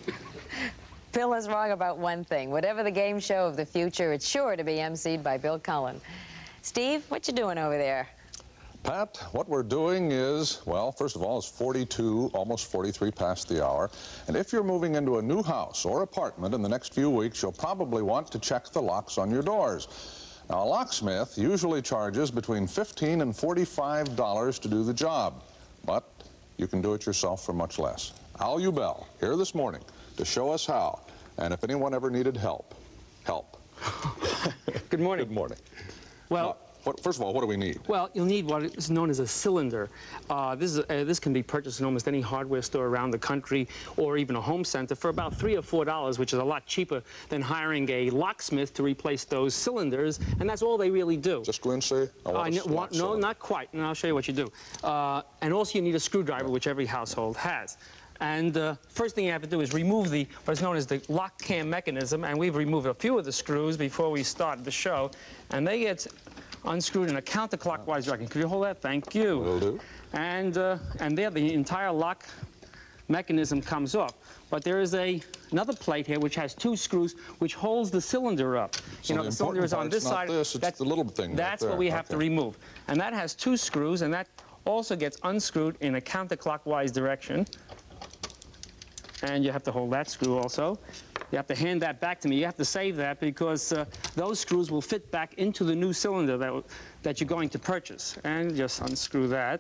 Bill is wrong about one thing. Whatever the game show of the future, it's sure to be emceed by Bill Cullen. Steve, what you doing over there? Pat, what we're doing is, well, first of all, it's forty-two, almost forty-three past the hour. And if you're moving into a new house or apartment in the next few weeks, you'll probably want to check the locks on your doors. Now, a locksmith usually charges between fifteen and forty-five dollars to do the job, but you can do it yourself for much less. Al Ubell, here this morning to show us how. And if anyone ever needed help, help. Good morning. Good morning. Well, now, What, first of all, what do we need? Well, you'll need what is known as a cylinder. Uh, this, is, uh, this can be purchased in almost any hardware store around the country or even a home center for about three or four dollars, which is a lot cheaper than hiring a locksmith to replace those cylinders, and that's all they really do. Just go and say, I want uh, a no, want, no, not quite, and I'll show you what you do. Uh, and also you need a screwdriver, which every household has. And uh, first thing you have to do is remove the, what's known as the lock cam mechanism, and we've removed a few of the screws before we started the show, and they get unscrewed in a counterclockwise direction. Could you hold that? Thank you. Will do. And, uh, and there the entire lock mechanism comes off. But there is a, another plate here which has two screws which holds the cylinder up. So you know, the, the cylinder is on this not side. This, it's that's the little thing. That's right what we have okay. to remove. And that has two screws, and that also gets unscrewed in a counterclockwise direction. And you have to hold that screw also. You have to hand that back to me. You have to save that because uh, those screws will fit back into the new cylinder that, that you're going to purchase. And just unscrew that.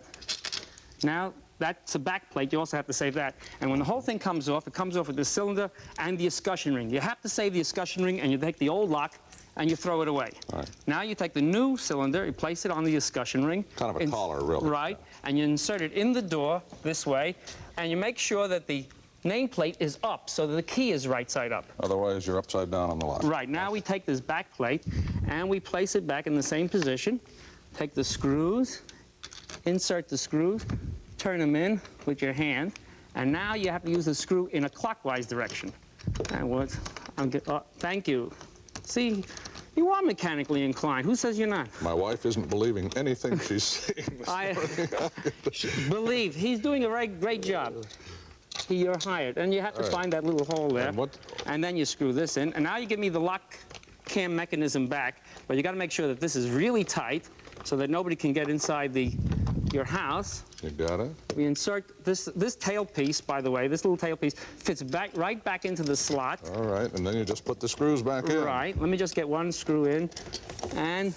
Now, that's a back plate. You also have to save that. And when the whole thing comes off, it comes off with the cylinder and the escutcheon ring. You have to save the escutcheon ring, and you take the old lock and you throw it away. All right. Now you take the new cylinder, you place it on the escutcheon ring. Kind of a in, collar, really. Right. And you insert it in the door this way, and you make sure that the nameplate is up so that the key is right side up. Otherwise, you're upside down on the lock. Right. Now we take this back plate and we place it back in the same position. Take the screws, insert the screws, turn them in with your hand, and now you have to use the screw in a clockwise direction. And what? I'm get, oh, thank you. See, you are mechanically inclined. Who says you're not? My wife isn't believing anything she's saying this I morning. believe he's doing a great, great job. You're hired, and you have to All right. find that little hole there, and, what? and then you screw this in, and now you give me the lock cam mechanism back, but you got to make sure that this is really tight so that nobody can get inside the your house. You got it. We insert this this tailpiece, by the way, this little tailpiece fits back right back into the slot. All right, and then you just put the screws back in. Right. Let me just get one screw in, and.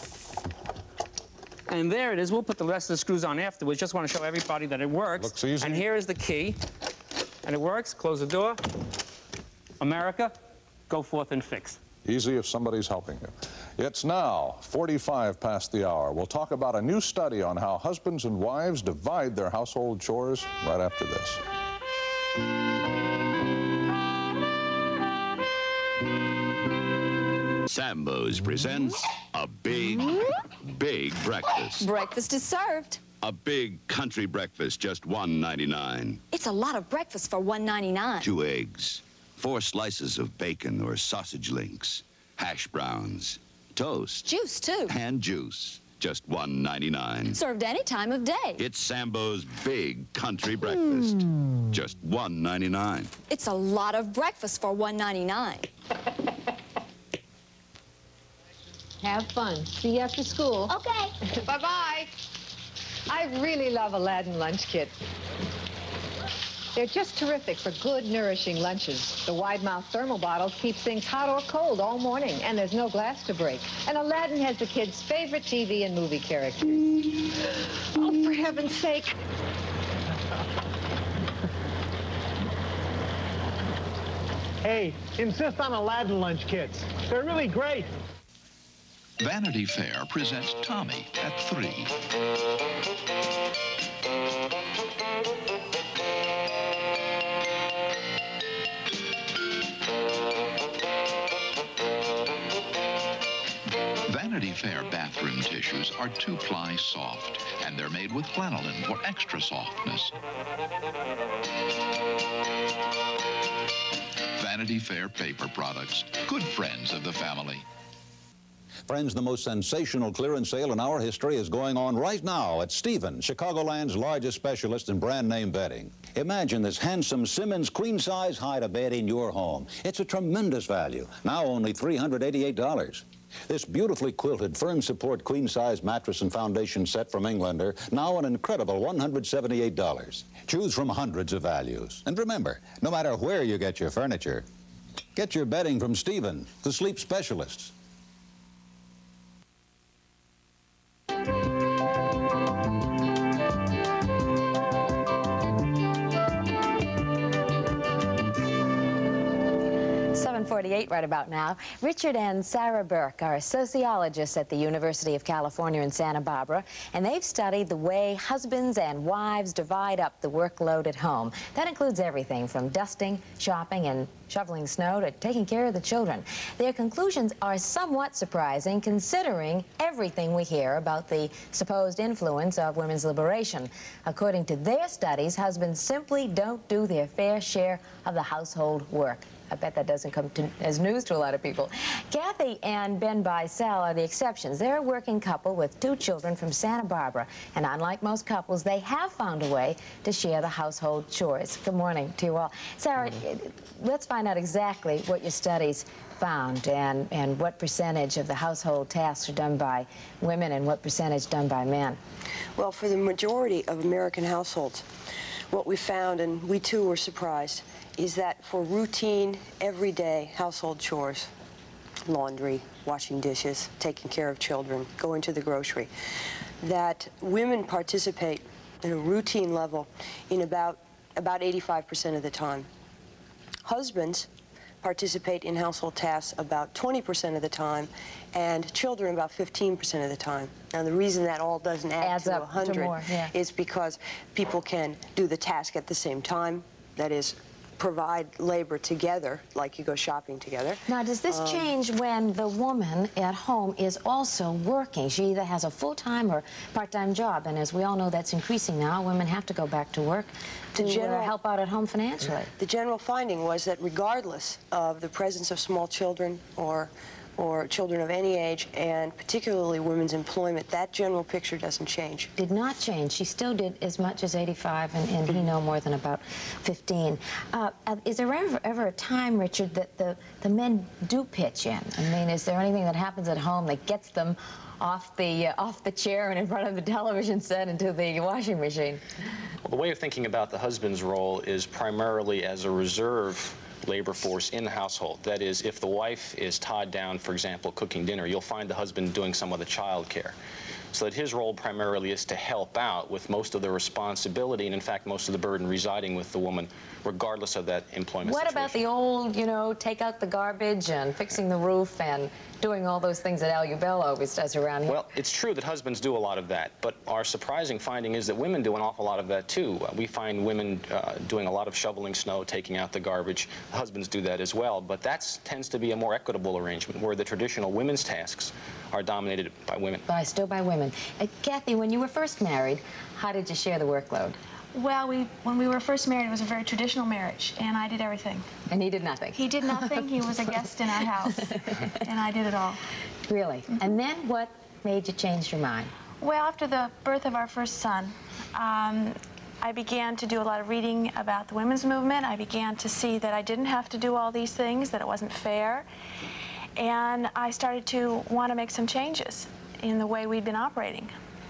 And there it is. We'll put the rest of the screws on afterwards. Just want to show everybody that it works. Looks easy. And here is the key. And it works. Close the door. America, go forth and fix. Easy if somebody's helping you. It's now forty-five past the hour. We'll talk about a new study on how husbands and wives divide their household chores right after this. Sambo's presents a big, big breakfast. Breakfast is served. A big country breakfast, just one ninety-nine. It's a lot of breakfast for one ninety-nine. Two eggs, four slices of bacon or sausage links, hash browns, toast. Juice, too. And juice, just one ninety-nine. Served any time of day. It's Sambo's big country breakfast, mm. just one ninety-nine. It's a lot of breakfast for one ninety-nine. Have fun. See you after school. Okay. Bye-bye. I really love Aladdin lunch kits. They're just terrific for good, nourishing lunches. The wide-mouth thermal bottles keep things hot or cold all morning, and there's no glass to break. And Aladdin has the kids' favorite T V and movie characters. Oh, for heaven's sake. Hey, insist on Aladdin lunch kits. They're really great. Vanity Fair presents Tommy at three. Vanity Fair bathroom tissues are two-ply soft, and they're made with lanolin for extra softness. Vanity Fair paper products, good friends of the family. Friends, the most sensational clearance sale in our history is going on right now at Stevens, Chicagoland's largest specialist in brand name bedding. Imagine this handsome Simmons queen-size hide-a-bed in your home. It's a tremendous value, now only three hundred eighty-eight dollars. This beautifully quilted firm support queen-size mattress and foundation set from Englander, now an incredible one hundred seventy-eight dollars. Choose from hundreds of values. And remember, no matter where you get your furniture, get your bedding from Stevens, the sleep specialists. seven forty-eight right about now. Richard and Sarah Burke are sociologists at the University of California in Santa Barbara, and they've studied the way husbands and wives divide up the workload at home. That includes everything from dusting, shopping, and shoveling snow to taking care of the children. Their conclusions are somewhat surprising considering everything we hear about the supposed influence of women's liberation. According to their studies, husbands simply don't do their fair share of the household work. I bet that doesn't come to, as news to a lot of people. Kathy and Ben Bicel are the exceptions. They're a working couple with two children from Santa Barbara, and unlike most couples, they have found a way to share the household chores. Good morning to you all. Sarah, let's find out exactly what your studies found and, and what percentage of the household tasks are done by women and what percentage done by men. Well, for the majority of American households, what we found, and we too were surprised, is that for routine, everyday household chores, laundry, washing dishes, taking care of children, going to the grocery, that women participate in a routine level in about, about eighty-five percent of the time. Husbands participate in household tasks about twenty percent of the time, and children about fifteen percent of the time. Now, the reason that all doesn't add Adds to up one hundred to more, yeah. is because people can do the task at the same time, that is, provide labor together, like you go shopping together. Now, does this Um, change when the woman at home is also working? She either has a full-time or part-time job, and as we all know, that's increasing now. Women have to go back to work to The general- uh, help out at home financially. The general finding was that regardless of the presence of small children or or children of any age, and particularly women's employment, that general picture doesn't change. Did not change. She still did as much as eighty-five, and, and he no more than about fifteen. Uh, uh, is there ever, ever a time, Richard, that the, the men do pitch in? I mean, is there anything that happens at home that gets them off the, uh, off the chair and in front of the television set into the washing machine? Well, the way of thinking about the husband's role is primarily as a reserve labor force in the household. That is, if the wife is tied down, for example, cooking dinner, you'll find the husband doing some of the child care. so that his role primarily is to help out with most of the responsibility and, in fact, most of the burden residing with the woman, regardless of that employment What situation. about the old, you know, take out the garbage and fixing the roof and doing all those things that Al Ubell always does around here? Well, it's true that husbands do a lot of that, but our surprising finding is that women do an awful lot of that, too. Uh, we find women uh, doing a lot of shoveling snow, taking out the garbage. Husbands do that as well, but that tends to be a more equitable arrangement, where the traditional women's tasks are dominated by women. By, still by women. Uh, Kathy, when you were first married, how did you share the workload? Well, we, when we were first married, it was a very traditional marriage, and I did everything. And he did nothing? He did nothing. He was a guest in our house, and I did it all. Really? Mm-hmm. And then what made you change your mind? Well, after the birth of our first son, um, I began to do a lot of reading about the women's movement. I began to see that I didn't have to do all these things, that it wasn't fair, and I started to want to make some changes in the way we'd been operating.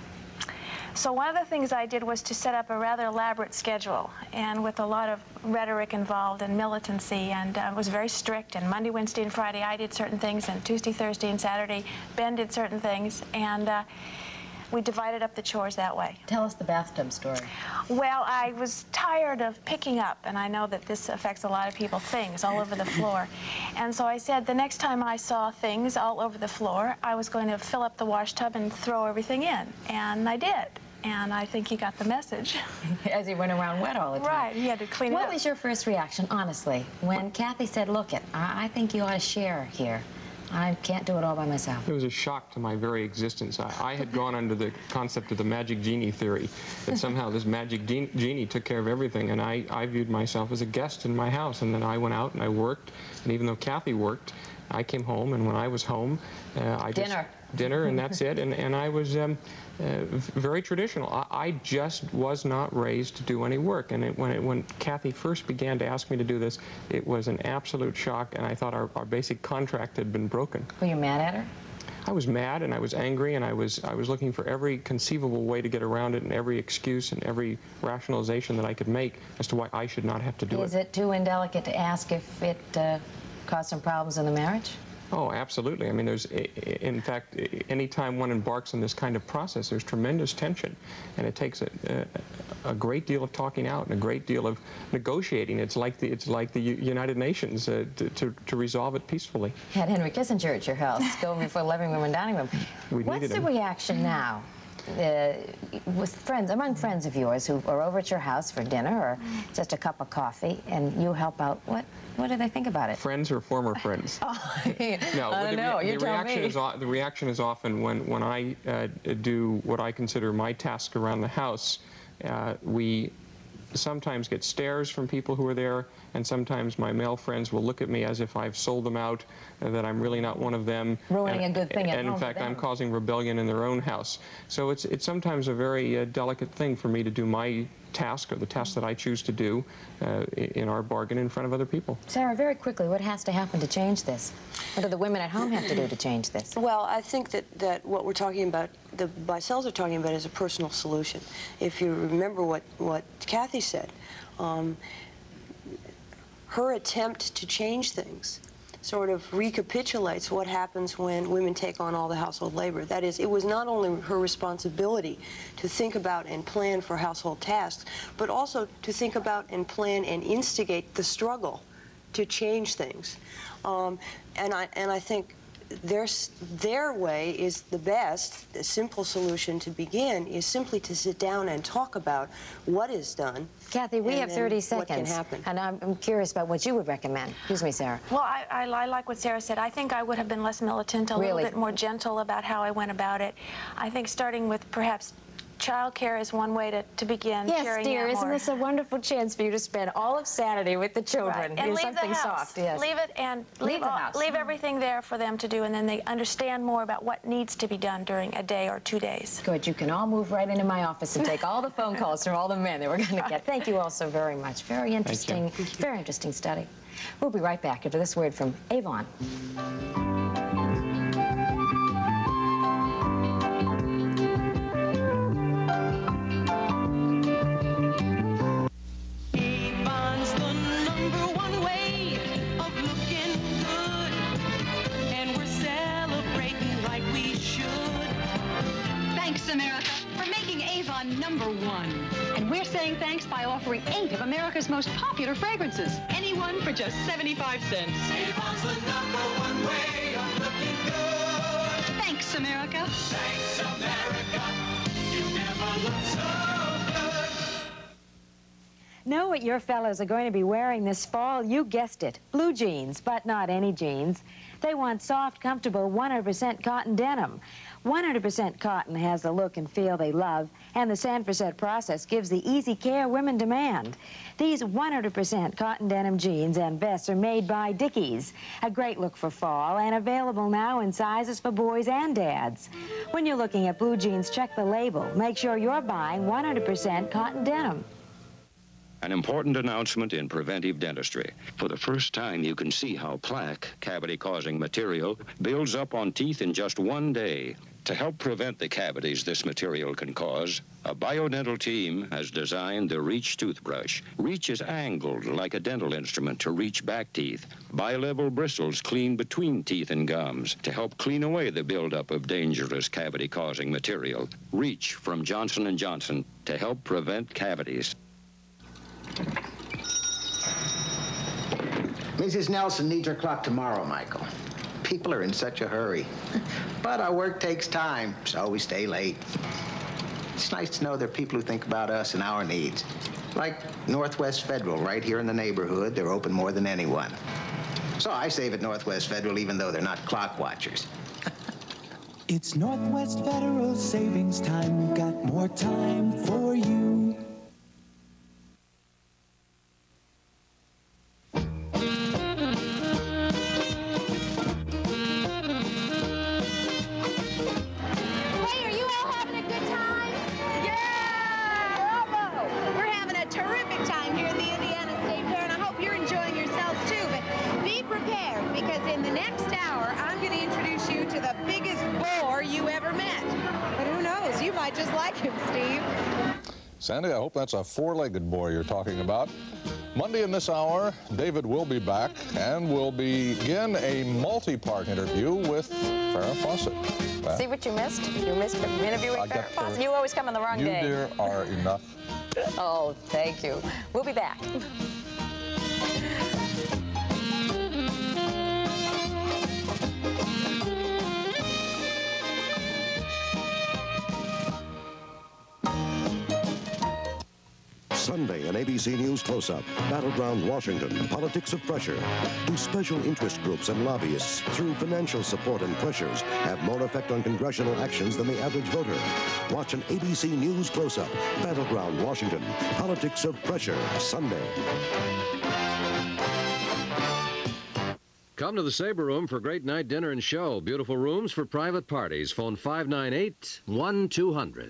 So one of the things I did was to set up a rather elaborate schedule, and with a lot of rhetoric involved and militancy, and uh, was very strict. And Monday, Wednesday, and Friday I did certain things, and Tuesday, Thursday, and Saturday Ben did certain things, and uh, we divided up the chores that way. Tell us the bathtub story. Well, I was tired of picking up, and I know that this affects a lot of people, things all over the floor. And so I said the next time I saw things all over the floor, I was going to fill up the wash tub and throw everything in, and I did. And I think he got the message. As he went around wet all the time. Right, he had to clean it up. What was your first reaction, honestly, when Kathy said, look, it, I, I think you ought to share here. I can't do it all by myself. It was a shock to my very existence. I, I had gone under the concept of the magic genie theory, that somehow this magic genie, genie took care of everything, and I, I viewed myself as a guest in my house. And then I went out and I worked, and even though Kathy worked, I came home, and when I was home, uh, I Dinner. just... Dinner, and that's it. And, and I was um, uh, very traditional. I, I just was not raised to do any work. And it, when, it, when Kathy first began to ask me to do this, it was an absolute shock, and I thought our, our basic contract had been broken. Were you mad at her? I was mad, and I was angry, and I was, I was looking for every conceivable way to get around it, and every excuse and every rationalization that I could make as to why I should not have to do it. Is it too indelicate to ask if it uh, caused some problems in the marriage? Oh, absolutely. I mean, there's, in fact, any time one embarks on this kind of process, there's tremendous tension, and it takes a, a, a great deal of talking out and a great deal of negotiating. It's like the, it's like the United Nations uh, to, to, to resolve it peacefully. Had Henry Kissinger at your house, go before the living room and dining room. We What's needed the him. reaction now? Uh, with friends, among friends of yours who are over at your house for dinner or just a cup of coffee, and you help out, what what do they think about it? Friends or former friends? Oh, no, I don't the, know. the You tell reaction me. is the reaction is often when when I uh, do what I consider my task around the house. Uh, we sometimes get stares from people who are there, and sometimes my male friends will look at me as if I've sold them out, uh, that I'm really not one of them. Ruining and, a good thing at And home in fact, for them. I'm causing rebellion in their own house. So it's, it's sometimes a very uh, delicate thing for me to do my task, or the task that I choose to do uh, in our bargain in front of other people. Sarah, very quickly, what has to happen to change this? What do the women at home have to do to change this? Well, I think that, that what we're talking about, the Bicels are talking about, is a personal solution. If you remember what, what Kathy said, um, her attempt to change things sort of recapitulates what happens when women take on all the household labor. That is, it was not only her responsibility to think about and plan for household tasks, but also to think about and plan and instigate the struggle to change things. Um, and I and I think their their way is the best. The simple solution to begin is simply to sit down and talk about what is done. Kathy, we and have then thirty what seconds, can happen. and I'm, I'm curious about what you would recommend. Excuse me, Sarah. Well, I, I, I like what Sarah said. I think I would have been less militant, a Really? little bit more gentle about how I went about it. I think starting with perhaps child care is one way to, to begin. Yes, carrying dear, out isn't more. this a wonderful chance for you to spend all of Saturday with the children? Right. And Do leave something the house. soft, yes. Leave it and Leave leave, the all, house. leave everything there for them to do, and then they understand more about what needs to be done during a day or two days. Good. You can all move right into my office and take all the phone calls from all the men that we're going to get. Thank you all so very much. Very interesting, very interesting study. We'll be right back after this word from Avon. Avon's the number one way of looking good, and we're celebrating like we should. Thanks by offering eight of America's most popular fragrances. Any one for just seventy-five cents. Avon's the number one way of looking good. Thanks, America. Thanks, America. You never looked so good. Know what your fellows are going to be wearing this fall? You guessed it. Blue jeans, but not any jeans. They want soft, comfortable, one hundred percent cotton denim. one hundred percent cotton has the look and feel they love, and the Sanford process gives the easy care women demand. These one hundred percent cotton denim jeans and vests are made by Dickies. A great look for fall and available now in sizes for boys and dads. When you're looking at blue jeans, check the label. Make sure you're buying one hundred percent cotton denim. An important announcement in preventive dentistry. For the first time, you can see how plaque, cavity-causing material, builds up on teeth in just one day. To help prevent the cavities this material can cause, a biodental team has designed the Reach toothbrush. Reach is angled like a dental instrument to reach back teeth. Bi-level bristles clean between teeth and gums to help clean away the buildup of dangerous cavity-causing material. Reach from Johnson and Johnson to help prevent cavities. Missus Nelson needs her clock tomorrow, Michael. People are in such a hurry. But our work takes time, so we stay late. It's nice to know there are people who think about us and our needs. Like Northwest Federal, right here in the neighborhood. They're open more than anyone. So I save at Northwest Federal even though they're not clock watchers. It's Northwest Federal savings time. We've got more time for you. Just like him, Steve. Sandy, I hope that's a four-legged boy you're talking about. Monday in this hour, David will be back, and we'll begin a multi-part interview with Farrah Fawcett. Uh, See what you missed? You missed an interview with Farrah Fawcett. You always come on the wrong you, day. You, dear, are enough. Oh, thank you. We'll be back. Sunday, an A B C News close-up. Battleground Washington, politics of pressure. Do special interest groups and lobbyists, through financial support and pressures, have more effect on congressional actions than the average voter? Watch an A B C News close-up. Battleground Washington, politics of pressure, Sunday. Come to the Sabre Room for great night dinner and show. Beautiful rooms for private parties. Phone five nine eight, one two hundred.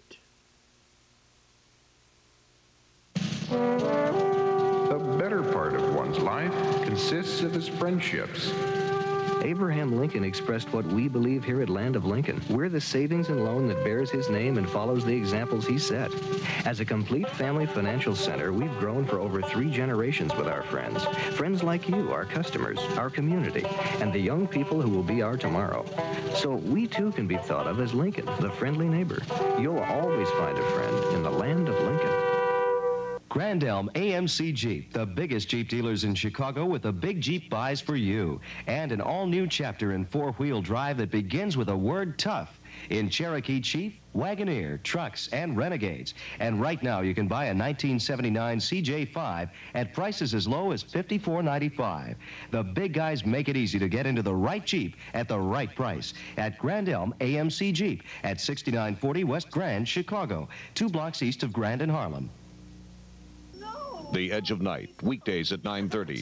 The better part of one's life consists of his friendships. Abraham Lincoln expressed what we believe here at Land of Lincoln. We're the savings and loan that bears his name and follows the examples he set. As a complete family financial center, we've grown for over three generations with our friends. Friends like you, our customers, our community, and the young people who will be our tomorrow. So we too can be thought of as Lincoln, the friendly neighbor. You'll always find a friend in the Land of Lincoln. Grand Elm A M C Jeep, the biggest Jeep dealers in Chicago with the big Jeep buys for you. And an all-new chapter in four-wheel drive that begins with a word tough in Cherokee Chief, Wagoneer, trucks, and Renegades. And right now you can buy a nineteen seventy-nine C J five at prices as low as fifty-four ninety-five. The big guys make it easy to get into the right Jeep at the right price at Grand Elm A M C Jeep at sixty-nine forty West Grand, Chicago, two blocks east of Grand and Harlem. The Edge of Night, weekdays at nine thirty.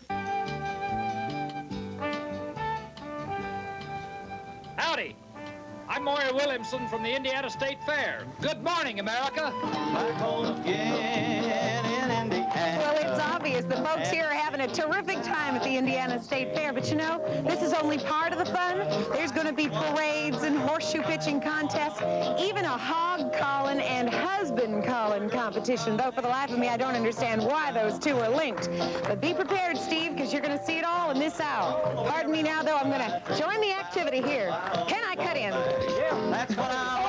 Howdy. I'm Moyer Williamson from the Indiana State Fair. Good morning, America. Back home again in Indiana. Well, it's obvious the folks here are having a terrific time at the Indiana State Fair, but you know, this is only part of the fun. There's going to be parades and horseshoe pitching contests, even a hog calling and husband calling competition, though for the life of me, I don't understand why those two are linked. But be prepared, Steve, because you're going to see it all in this hour. Pardon me now, though, I'm going to join the activity here. Can I cut in? Yeah, that's what I want.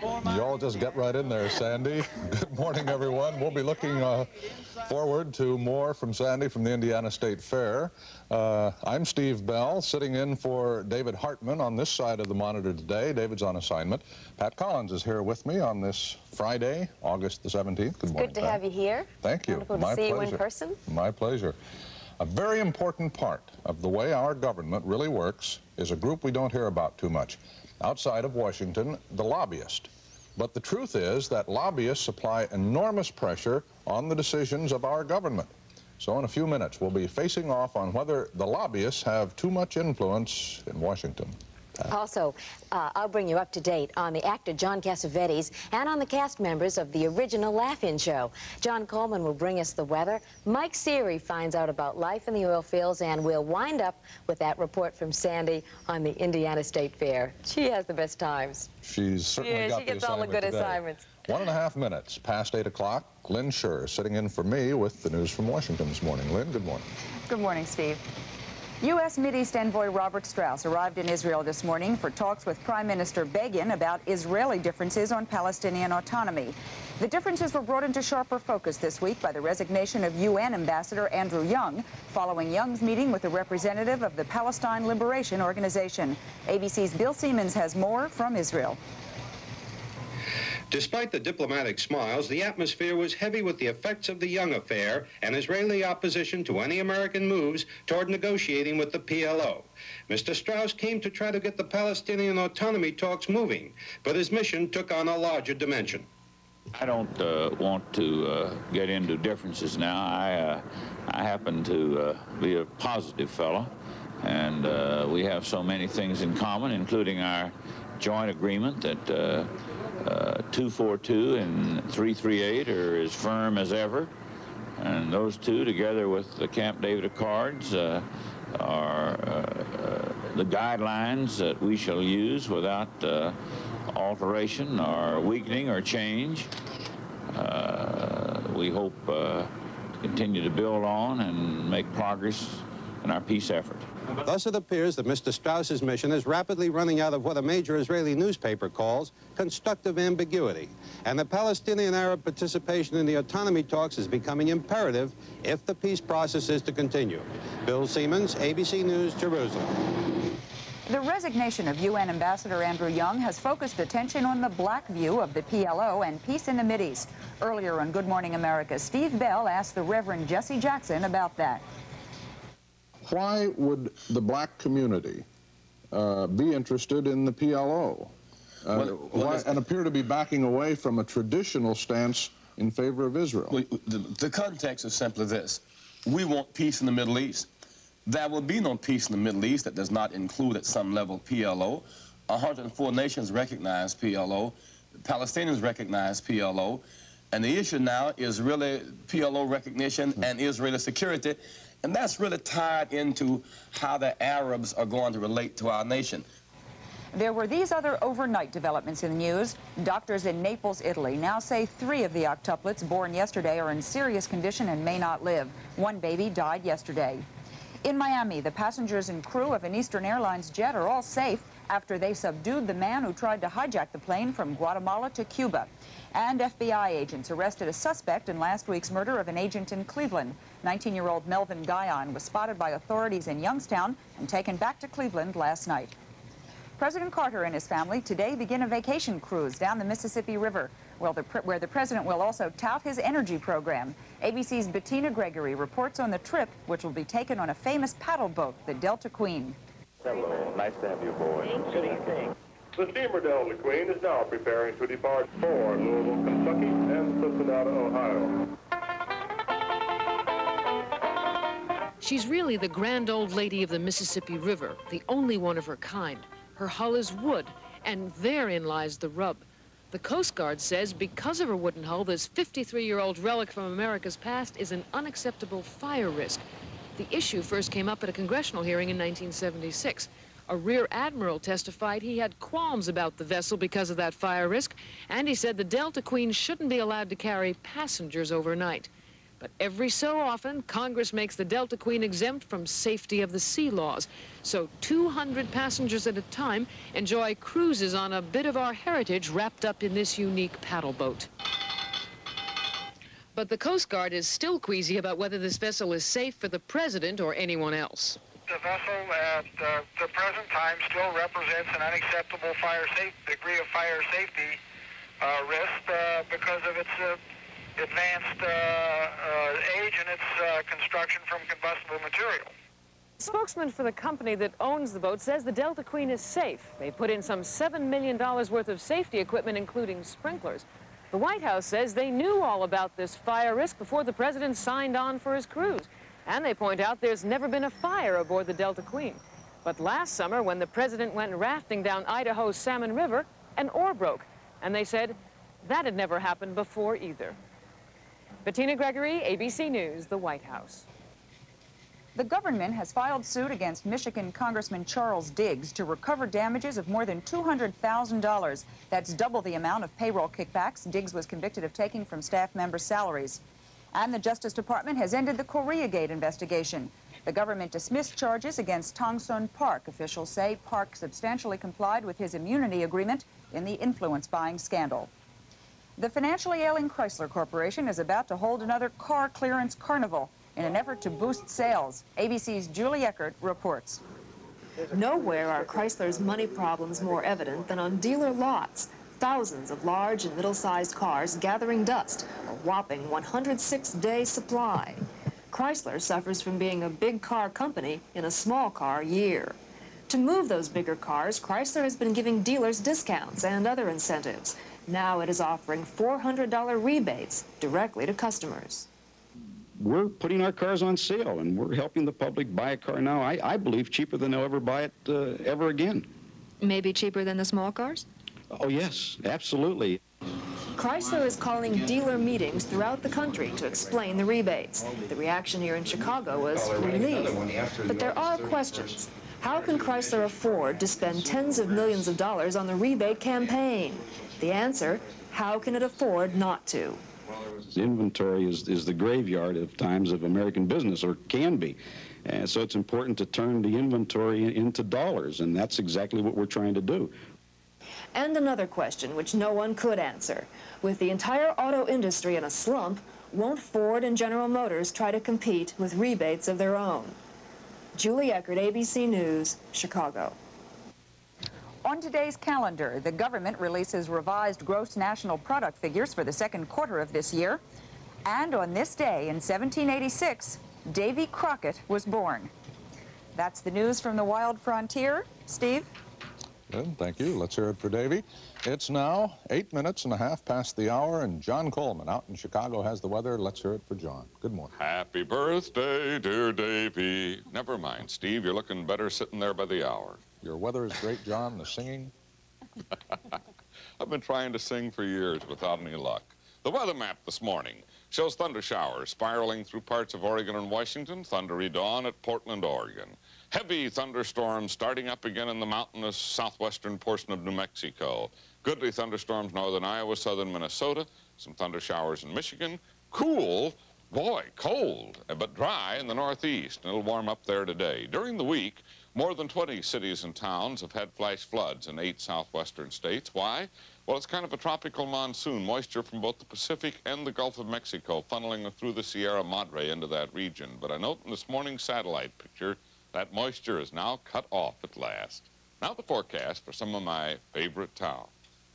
You all just get right in there, Sandy. Good morning, everyone. We'll be looking uh, forward to more from Sandy from the Indiana State Fair. Uh, I'm Steve Bell, sitting in for David Hartman on this side of the monitor today. David's on assignment. Pat Collins is here with me on this Friday, August the seventeenth. Good morning, Good to Pat. have you here. Thank you. Wonderful to My see pleasure. you in person. My pleasure. A very important part of the way our government really works is a group we don't hear about too much. Outside of Washington, the lobbyist. But the truth is that lobbyists apply enormous pressure on the decisions of our government. So in a few minutes, we'll be facing off on whether the lobbyists have too much influence in Washington. Also, uh, I'll bring you up to date on the actor John Cassavetes and on the cast members of the original Laugh-In show. John Coleman will bring us the weather. Mike Seary finds out about life in the oil fields, and we'll wind up with that report from Sandy on the Indiana State Fair. She has the best times. She's certainly yeah, got she the gets all the good today. assignments. One and a half minutes past eight o'clock. Lynn Sherr sitting in for me with the news from Washington this morning. Lynn, good morning. Good morning, Steve. U S Mideast envoy Robert Strauss arrived in Israel this morning for talks with Prime Minister Begin about Israeli differences on Palestinian autonomy. The differences were brought into sharper focus this week by the resignation of U N Ambassador Andrew Young, following Young's meeting with a representative of the Palestine Liberation Organization. A B C's Bill Siemens has more from Israel. Despite the diplomatic smiles, the atmosphere was heavy with the effects of the Young affair and Israeli opposition to any American moves toward negotiating with the P L O. Mister Strauss came to try to get the Palestinian autonomy talks moving, but his mission took on a larger dimension. I don't uh, want to uh, get into differences now. I, uh, I happen to uh, be a positive fellow, and uh, we have so many things in common, including our joint agreement that uh, Uh, two forty-two and three thirty-eight are as firm as ever, and those two, together with the Camp David Accords, uh, are uh, uh, the guidelines that we shall use without uh, alteration or weakening or change. Uh, we hope uh, to continue to build on and make progress in our peace effort. Thus it appears that Mister Strauss's mission is rapidly running out of what a major Israeli newspaper calls constructive ambiguity, and the Palestinian Arab participation in the autonomy talks is becoming imperative if the peace process is to continue. Bill Siemens, A B C News, Jerusalem. The resignation of U N Ambassador Andrew Young has focused attention on the black view of the P L O and peace in the Mideast. Earlier on Good Morning America, Steve Bell asked the Reverend Jesse Jackson about that. Why would the black community uh, be interested in the P L O uh, well, well, why, and appear to be backing away from a traditional stance in favor of Israel? Well, the, the context is simply this. We want peace in the Middle East. There will be no peace in the Middle East that does not include at some level P L O. one hundred four nations recognize P L O. The Palestinians recognize P L O. And the issue now is really P L O recognition and Israeli security. And that's really tied into how the Arabs are going to relate to our nation. There were these other overnight developments in the news. Doctors in Naples, Italy now say three of the octuplets born yesterday are in serious condition and may not live. One baby died yesterday. In Miami, the passengers and crew of an Eastern Airlines jet are all safe after they subdued the man who tried to hijack the plane from Guatemala to Cuba. And F B I agents arrested a suspect in last week's murder of an agent in Cleveland. nineteen-year-old Melvin Guyon was spotted by authorities in Youngstown and taken back to Cleveland last night. President Carter and his family today begin a vacation cruise down the Mississippi River, where the, where the president will also tout his energy program. A B C's Bettina Gregory reports on the trip, which will be taken on a famous paddle boat, the Delta Queen. Hello, nice to have you aboard. Good evening. The steamer Delta Queen is now preparing to depart for Louisville, Kentucky and Cincinnati, Ohio. She's really the grand old lady of the Mississippi River, the only one of her kind. Her hull is wood, and therein lies the rub. The Coast Guard says because of her wooden hull, this fifty-three-year-old relic from America's past is an unacceptable fire risk. The issue first came up at a congressional hearing in nineteen seventy-six. A rear admiral testified he had qualms about the vessel because of that fire risk, and he said the Delta Queen shouldn't be allowed to carry passengers overnight. But every so often, Congress makes the Delta Queen exempt from safety of the sea laws. So two hundred passengers at a time enjoy cruises on a bit of our heritage wrapped up in this unique paddle boat. But the Coast Guard is still queasy about whether this vessel is safe for the president or anyone else. The vessel at uh, the present time still represents an unacceptable fire safe degree of fire safety uh, risk uh, because of its uh, advanced uh, uh, age and its uh, construction from combustible material. A spokesman for the company that owns the boat says the Delta Queen is safe. They put in some seven million dollars worth of safety equipment, including sprinklers. The White House says they knew all about this fire risk before the president signed on for his cruise. And they point out there's never been a fire aboard the Delta Queen. But last summer, when the president went rafting down Idaho's Salmon River, an oar broke. And they said that had never happened before either. Bettina Gregory, A B C News, the White House. The government has filed suit against Michigan Congressman Charles Diggs to recover damages of more than two hundred thousand dollars. That's double the amount of payroll kickbacks Diggs was convicted of taking from staff members' salaries. And the Justice Department has ended the Koreagate investigation. The government dismissed charges against Tong-Sun Park. Officials say Park substantially complied with his immunity agreement in the influence buying scandal. The financially ailing Chrysler Corporation is about to hold another car clearance carnival in an effort to boost sales. A B C's Julie Eckert reports. Nowhere are Chrysler's money problems more evident than on dealer lots. Thousands of large and middle-sized cars gathering dust, a whopping one hundred six day supply. Chrysler suffers from being a big car company in a small car year. To move those bigger cars, Chrysler has been giving dealers discounts and other incentives. Now it is offering four hundred dollar rebates directly to customers. We're putting our cars on sale, and we're helping the public buy a car now, I, I believe, cheaper than they'll ever buy it uh, ever again. Maybe cheaper than the small cars? Oh, yes, absolutely. Chrysler is calling dealer meetings throughout the country to explain the rebates. The reaction here in Chicago was relief. But there are questions. How can Chrysler afford to spend tens of millions of dollars on the rebate campaign? The answer, how can it afford not to? Inventory is, is the graveyard at times of American business, or can be. And so it's important to turn the inventory into dollars, and that's exactly what we're trying to do. And another question which no one could answer. With the entire auto industry in a slump, won't Ford and General Motors try to compete with rebates of their own? Julie Eckert, A B C News, Chicago. On today's calendar, the government releases revised gross national product figures for the second quarter of this year. And on this day in seventeen eighty-six, Davy Crockett was born. That's the news from the wild frontier. Steve? Good, thank you. Let's hear it for Davy. It's now eight minutes and a half past the hour, and John Coleman out in Chicago has the weather. Let's hear it for John. Good morning. Happy birthday, dear Davy. Never mind, Steve. You're looking better sitting there by the hour. Your weather is great, John. The singing? I've been trying to sing for years without any luck. The weather map this morning shows thunder showers spiraling through parts of Oregon and Washington, thundery dawn at Portland, Oregon. Heavy thunderstorms starting up again in the mountainous southwestern portion of New Mexico. Goodly thunderstorms northern Iowa, southern Minnesota. Some thunder showers in Michigan. Cool, boy, cold, but dry in the northeast. And it'll warm up there today. During the week, more than twenty cities and towns have had flash floods in eight southwestern states. Why? Well, it's kind of a tropical monsoon. Moisture from both the Pacific and the Gulf of Mexico funneling through the Sierra Madre into that region. But I note in this morning's satellite picture that moisture is now cut off at last. Now the forecast for some of my favorite towns.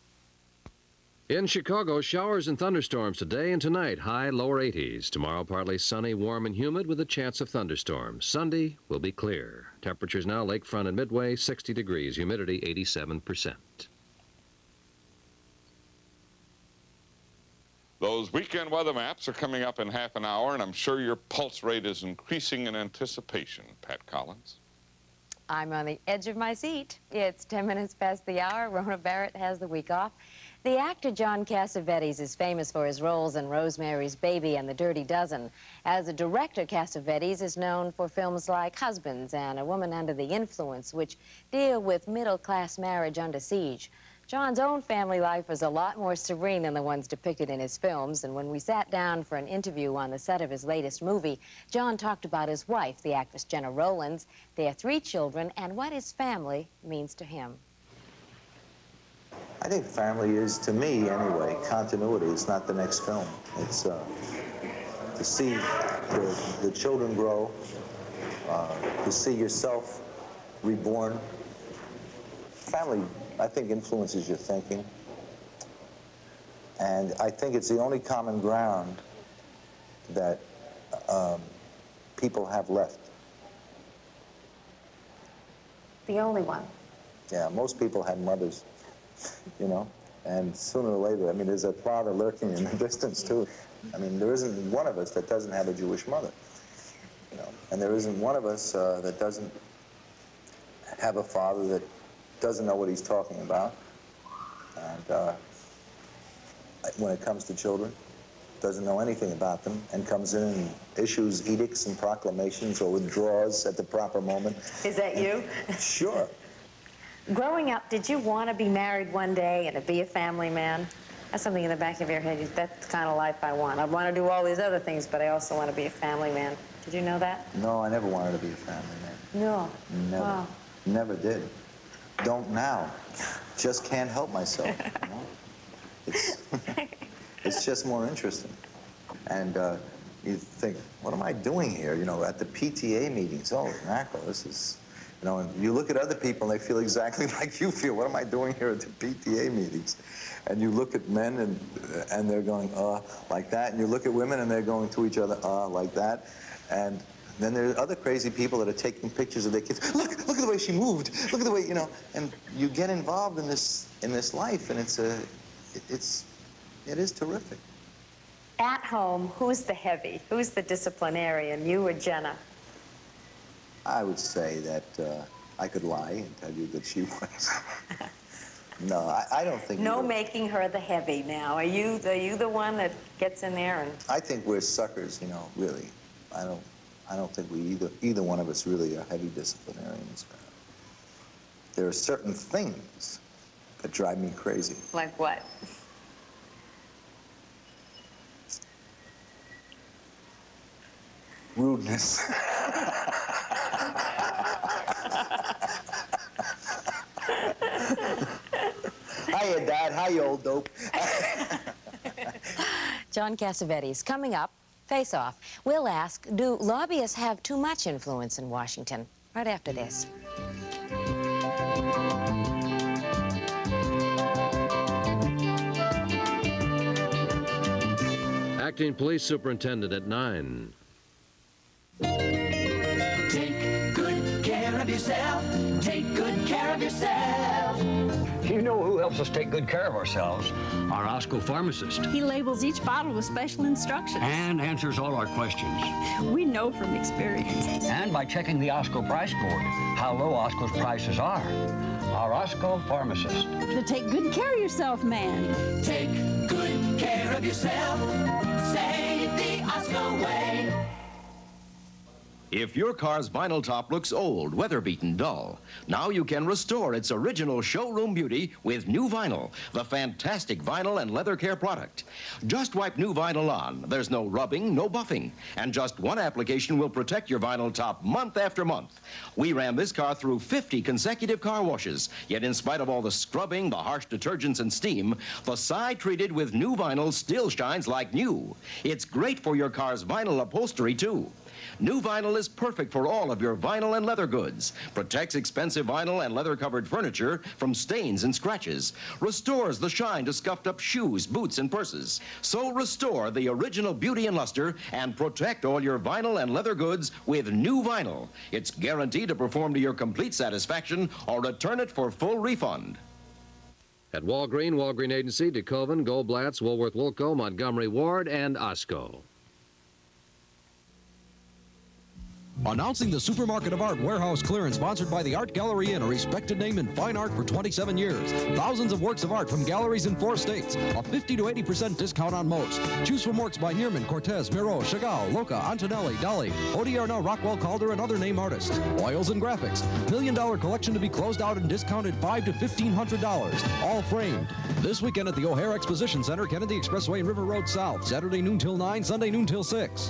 In Chicago, showers and thunderstorms today and tonight, high lower eighties. Tomorrow, partly sunny, warm and humid with a chance of thunderstorms. Sunday will be clear. Temperatures now lakefront and midway, sixty degrees. Humidity, eighty-seven percent. Those weekend weather maps are coming up in half an hour, and I'm sure your pulse rate is increasing in anticipation. Pat Collins? I'm on the edge of my seat. It's ten minutes past the hour. Rona Barrett has the week off. The actor John Cassavetes is famous for his roles in Rosemary's Baby and The Dirty Dozen. As a director, Cassavetes is known for films like Husbands and A Woman Under the Influence, which deal with middle-class marriage under siege. John's own family life was a lot more serene than the ones depicted in his films, and when we sat down for an interview on the set of his latest movie, John talked about his wife, the actress Jenna Rowlands, their three children, and what his family means to him. I think family is, to me anyway, continuity. It's not the next film. It's uh, to see the, the children grow, uh, to see yourself reborn. Family, I think, influences your thinking. And I think it's the only common ground that um, people have left. The only one? Yeah, most people had mothers, you know, and sooner or later, I mean, there's a father lurking in the distance, too. I mean, there isn't one of us that doesn't have a Jewish mother, you know, and there isn't one of us uh, that doesn't have a father that doesn't know what he's talking about, and uh, when it comes to children, doesn't know anything about them, and comes in and issues edicts and proclamations or withdraws at the proper moment. Is that you? Sure. Growing up, did you want to be married one day and to be a family man? That's something in the back of your head. That's the kind of life I want. I want to do all these other things, but I also want to be a family man. Did you know that? No, I never wanted to be a family man. No. Never. Wow. Never did. Don't now. Just can't help myself. You know? It's, it's just more interesting. And uh, you think, what am I doing here? You know, at the P T A meetings, oh, mackerel, this is, you know, and you look at other people and they feel exactly like you feel. What am I doing here at the P T A meetings? And you look at men and, and they're going, uh, like that. And you look at women and they're going to each other, uh, like that. And then there are other crazy people that are taking pictures of their kids. Look, look at the way she moved. Look at the way, you know. And you get involved in this in this life, and it's a, it's, it is terrific. At home, who's the heavy? Who's the disciplinarian, you or Jenna? I would say that uh, I could lie and tell you that she was. No, I, I don't think. No making her the heavy now. Are you, are you the one that gets in there and? I think we're suckers, you know, really. I don't. I don't think we either, either one of us really are heavy disciplinarians. There are certain things that drive me crazy. Like what? Rudeness. Hiya, Dad. Hi, you old dope. John Cassavetes, coming up. Face Off. We'll ask, do lobbyists have too much influence in Washington? Right after this. Acting Police Superintendent at nine. Take good care of yourself. Take good care of yourself. You know who helps us take good care of ourselves? Our Osco pharmacist. He labels each bottle with special instructions. And answers all our questions. We know from experience. And by checking the Osco price board, how low Osco's prices are. Our Osco pharmacist. To take good care of yourself, man. Take good care of yourself. Say the Osco way. If your car's vinyl top looks old, weather-beaten, dull, now you can restore its original showroom beauty with new vinyl, the fantastic vinyl and leather care product. Just wipe new vinyl on. There's no rubbing, no buffing, and just one application will protect your vinyl top month after month. We ran this car through fifty consecutive car washes, yet in spite of all the scrubbing, the harsh detergents and steam, the side treated with new vinyl still shines like new. It's great for your car's vinyl upholstery, too. New vinyl is perfect for all of your vinyl and leather goods. Protects expensive vinyl and leather-covered furniture from stains and scratches. Restores the shine to scuffed-up shoes, boots, and purses. So restore the original beauty and luster and protect all your vinyl and leather goods with new vinyl. It's guaranteed to perform to your complete satisfaction or return it for full refund. At Walgreen, Walgreen Agency, DeKoven, Goldblatt's, Woolworth Wilco, Montgomery Ward, and Osco. Announcing the Supermarket of Art Warehouse Clearance, sponsored by the Art Gallery Inn, a respected name in fine art for twenty-seven years. Thousands of works of art from galleries in four states. A fifty to eighty percent discount on most. Choose from works by Neiman, Cortez, Miro, Chagall, Loca, Antonelli, Dali, Odiarno, Rockwell, Calder, and other name artists. Oils and graphics. Million dollar collection to be closed out and discounted five to fifteen hundred dollars. All framed. This weekend at the O'Hare Exposition Center, Kennedy Expressway and River Road South. Saturday noon till nine, Sunday noon till six.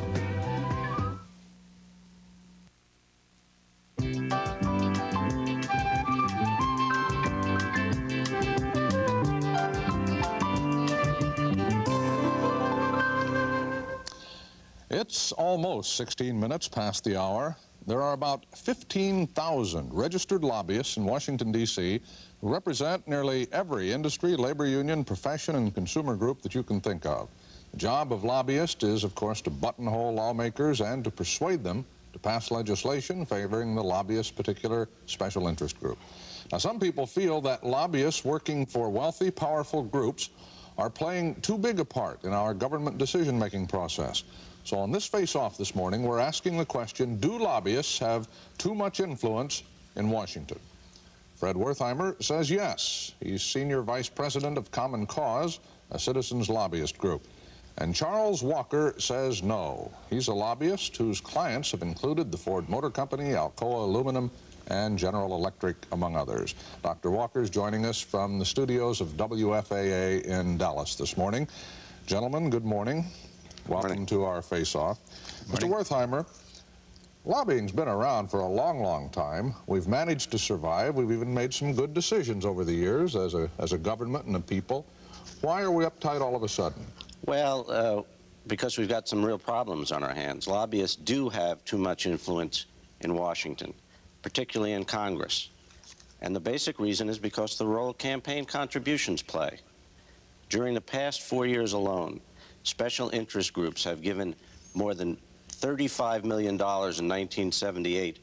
It's almost sixteen minutes past the hour. There are about fifteen thousand registered lobbyists in Washington, D C who represent nearly every industry, labor union, profession, and consumer group that you can think of. The job of lobbyist is, of course, to buttonhole lawmakers and to persuade them to pass legislation favoring the lobbyist's particular special interest group. Now, some people feel that lobbyists working for wealthy, powerful groups are playing too big a part in our government decision-making process. So on this face-off this morning, we're asking the question, do lobbyists have too much influence in Washington? Fred Wertheimer says yes. He's Senior Vice President of Common Cause, a citizens lobbyist group. And Charles Walker says no. He's a lobbyist whose clients have included the Ford Motor Company, Alcoa Aluminum, and General Electric, among others. Doctor Walker's joining us from the studios of W F A A in Dallas this morning. Gentlemen, good morning. Welcome morning. to our face-off. Mister Wertheimer, lobbying's been around for a long, long time. We've managed to survive. We've even made some good decisions over the years as a, as a government and a people. Why are we uptight all of a sudden? Well, uh, because we've got some real problems on our hands. Lobbyists do have too much influence in Washington, particularly in Congress. And the basic reason is because of the role campaign contributions play. During the past four years alone, special interest groups have given more than thirty-five million dollars in nineteen seventy-eight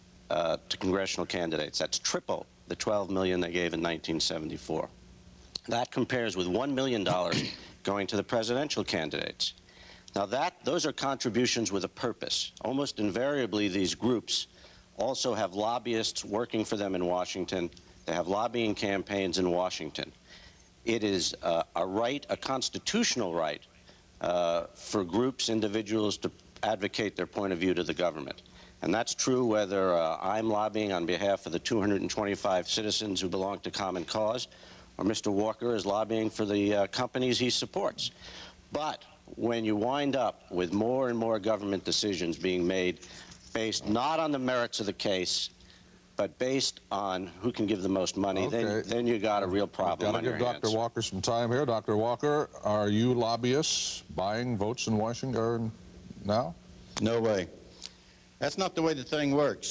uh, to congressional candidates. That's triple the twelve million dollars they gave in nineteen seventy-four. That compares with one million dollars going to the presidential candidates. Now that, those are contributions with a purpose. Almost invariably, these groups also have lobbyists working for them in Washington. They have lobbying campaigns in Washington. It is uh, a right, a constitutional right, uh, for groups, individuals to advocate their point of view to the government. And that's true whether uh, I'm lobbying on behalf of the two hundred twenty-five citizens who belong to Common Cause, or Mister Walker is lobbying for the uh, companies he supports. But when you wind up with more and more government decisions being made based not on the merits of the case, but based on who can give the most money, okay. then, then you got a real problem on your hands. Got to give Doctor Walker some time here. Doctor Walker, are you lobbyists buying votes in Washington now? No way. That's not the way the thing works.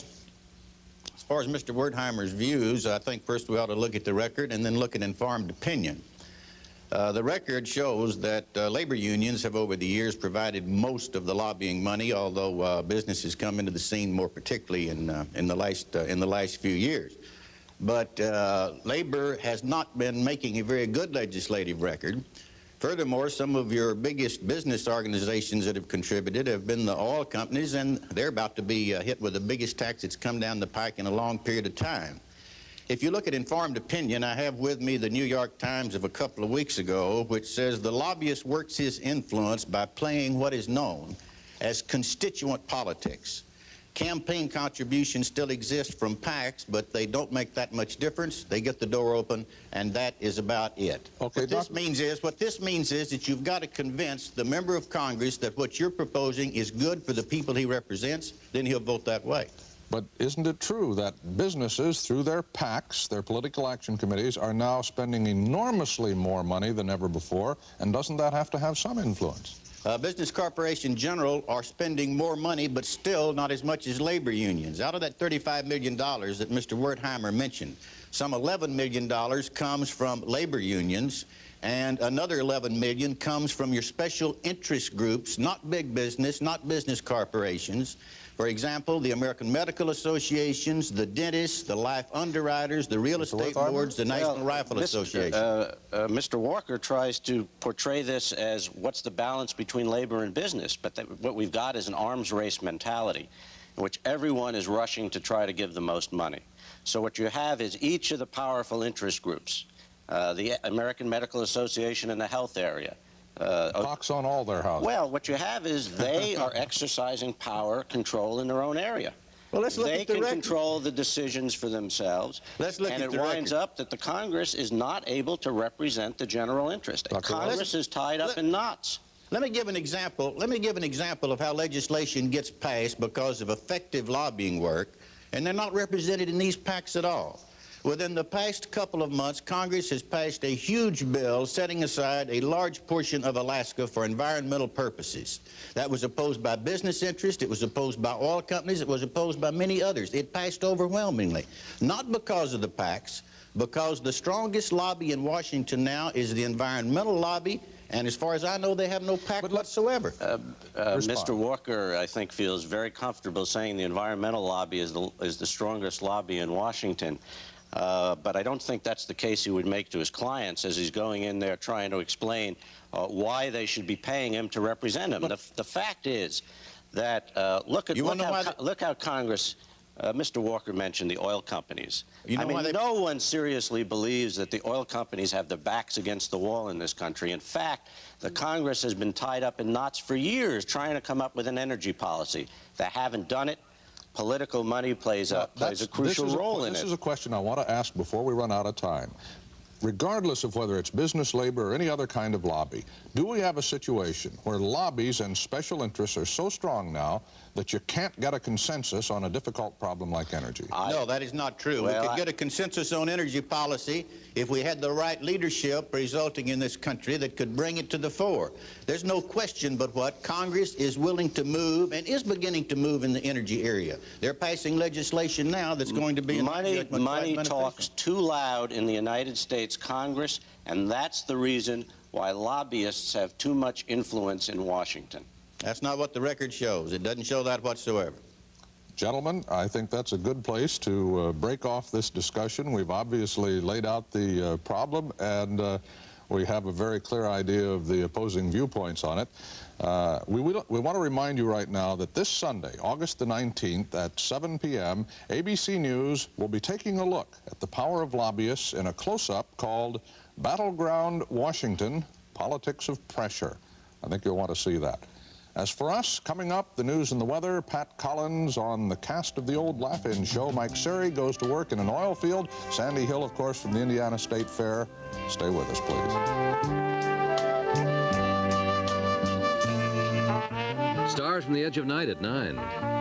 As far as Mister Wertheimer's views, I think first we ought to look at the record and then look at informed opinion. Uh, the record shows that uh, labor unions have over the years provided most of the lobbying money, although uh, businesses come into the scene more particularly in, uh, in, the, last, uh, in the last few years. But uh, labor has not been making a very good legislative record. Furthermore, some of your biggest business organizations that have contributed have been the oil companies, and they're about to be uh, hit with the biggest tax that's come down the pike in a long period of time. If you look at informed opinion, I have with me the New York Times of a couple of weeks ago, which says the lobbyist works his influence by playing what is known as constituent politics. Campaign contributions still exist from PACs, but they don't make that much difference. They get the door open, and that is about it. Okay, what this means is, what this means is that you've got to convince the member of Congress that what you're proposing is good for the people he represents, then he'll vote that way. But isn't it true that businesses, through their PACs, their political action committees, are now spending enormously more money than ever before, and doesn't that have to have some influence? Uh, business corporations in general are spending more money, but still not as much as labor unions. Out of that thirty-five million dollars that Mister Wertheimer mentioned, some eleven million dollars comes from labor unions, and another eleven million dollars comes from your special interest groups, not big business, not business corporations. For example, the American Medical Associations, the dentists, the life underwriters, the real estate boards, the National well, Rifle Mister Association. Uh, uh, Mister Walker tries to portray this as what's the balance between labor and business, but that, what we've got is an arms race mentality. in which everyone is rushing to try to give the most money. So what you have is each of the powerful interest groups, uh, the American Medical Association in the health area. Uh, Talks on all their houses. Well, what you have is they are exercising power control in their own area. Well, let's look they at the can record. control the decisions for themselves. Let's look and at it the winds record. up that the Congress is not able to represent the general interest. Doctor Congress is tied up let, in knots. Let me give an example. Let me give an example of how legislation gets passed because of effective lobbying work, and they're not represented in these packs at all. Within the past couple of months, Congress has passed a huge bill setting aside a large portion of Alaska for environmental purposes. That was opposed by business interests, it was opposed by oil companies, it was opposed by many others. It passed overwhelmingly, not because of the packs, because the strongest lobby in Washington now is the environmental lobby, and as far as I know, they have no pack whatsoever. Uh, uh, Mister Walker, I think, feels very comfortable saying the environmental lobby is the, is the strongest lobby in Washington. Uh, but I don't think that's the case he would make to his clients as he's going in there trying to explain uh, why they should be paying him to represent him. The, the fact is that, uh, look, at, look, how, look how Congress, uh, Mister Walker mentioned the oil companies. You know I mean, why they... no one seriously believes that the oil companies have their backs against the wall in this country. In fact, the Congress has been tied up in knots for years trying to come up with an energy policy. They haven't done it. Political money plays a, plays a crucial role in it. This is a question I want to ask before we run out of time. Regardless of whether it's business, labor, or any other kind of lobby, do we have a situation where lobbies and special interests are so strong now that you can't get a consensus on a difficult problem like energy? I, no, that is not true. Well, we could I, get a consensus on energy policy if we had the right leadership resulting in this country that could bring it to the fore. There's no question but what Congress is willing to move and is beginning to move in the energy area. They're passing legislation now that's going to be... Money, money talks too loud in the United States Congress, and that's the reason why lobbyists have too much influence in Washington. That's not what the record shows. It doesn't show that whatsoever. Gentlemen, I think that's a good place to uh, break off this discussion. We've obviously laid out the uh, problem, and uh, we have a very clear idea of the opposing viewpoints on it. Uh, we, we, we want to remind you right now that this Sunday, August the nineteenth at seven p m, A B C News will be taking a look at the power of lobbyists in a close-up called Battleground Washington, Politics of Pressure. I think you'll want to see that. As for us, coming up, the news and the weather, Pat Collins on the cast of the old Laugh-In show. Mike Sherry goes to work in an oil field. Sandy Hill, of course, from the Indiana State Fair. Stay with us, please. Stars from the Edge of Night at nine.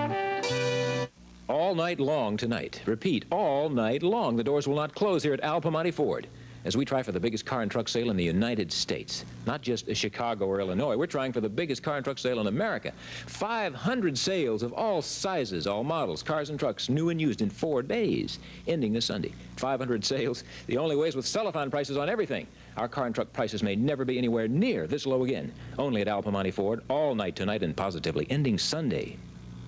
All night long tonight. Repeat, all night long. The doors will not close here at Al Piemonte Ford as we try for the biggest car and truck sale in the United States. Not just Chicago or Illinois. We're trying for the biggest car and truck sale in America. five hundred sales of all sizes, all models, cars and trucks, new and used in four days, ending this Sunday. five hundred sales. The only way is with cellophane prices on everything. Our car and truck prices may never be anywhere near this low again. Only at Al Piemonte Ford, all night tonight and positively ending Sunday.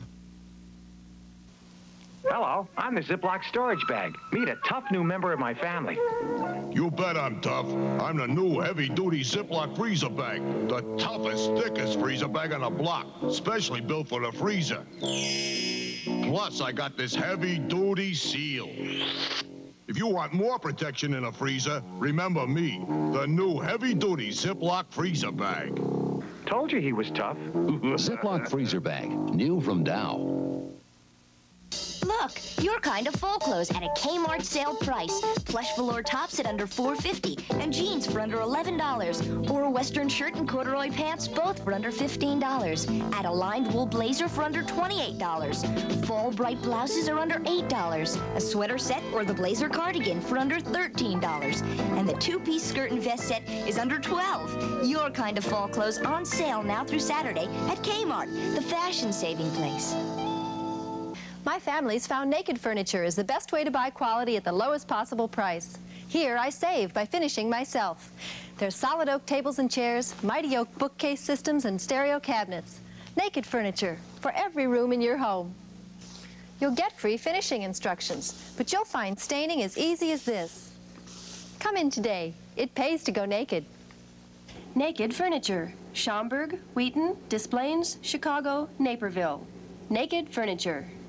Hello, I'm the Ziploc storage bag. Meet a tough new member of my family. You bet I'm tough. I'm the new heavy-duty Ziploc freezer bag. The toughest, thickest freezer bag on the block. Specially built for the freezer. Plus, I got this heavy-duty seal. If you want more protection in a freezer, remember me, the new heavy-duty Ziploc freezer bag. Told you he was tough. Ziploc freezer bag, new from Dow. Look, your kind of full clothes at a Kmart sale price. Plush velour tops at under four fifty, and jeans for under eleven dollars, or a western shirt and corduroy pants, both for under fifteen dollars. Add a lined wool blazer for under twenty-eight dollars. Fall bright blouses are under eight dollars. A sweater set or the blazer cardigan for under thirteen dollars. And the two-piece skirt and vest set is under twelve dollars. Your kind of fall clothes on sale now through Saturday at Kmart, the fashion-saving place. My family's found Naked Furniture is the best way to buy quality at the lowest possible price. Here, I save by finishing myself. There's solid oak tables and chairs, mighty oak bookcase systems, and stereo cabinets. Naked Furniture, for every room in your home. You'll get free finishing instructions, but you'll find staining as easy as this. Come in today. It pays to go naked. Naked Furniture, Schaumburg, Wheaton, Des Plaines, Chicago, Naperville. Naked Furniture.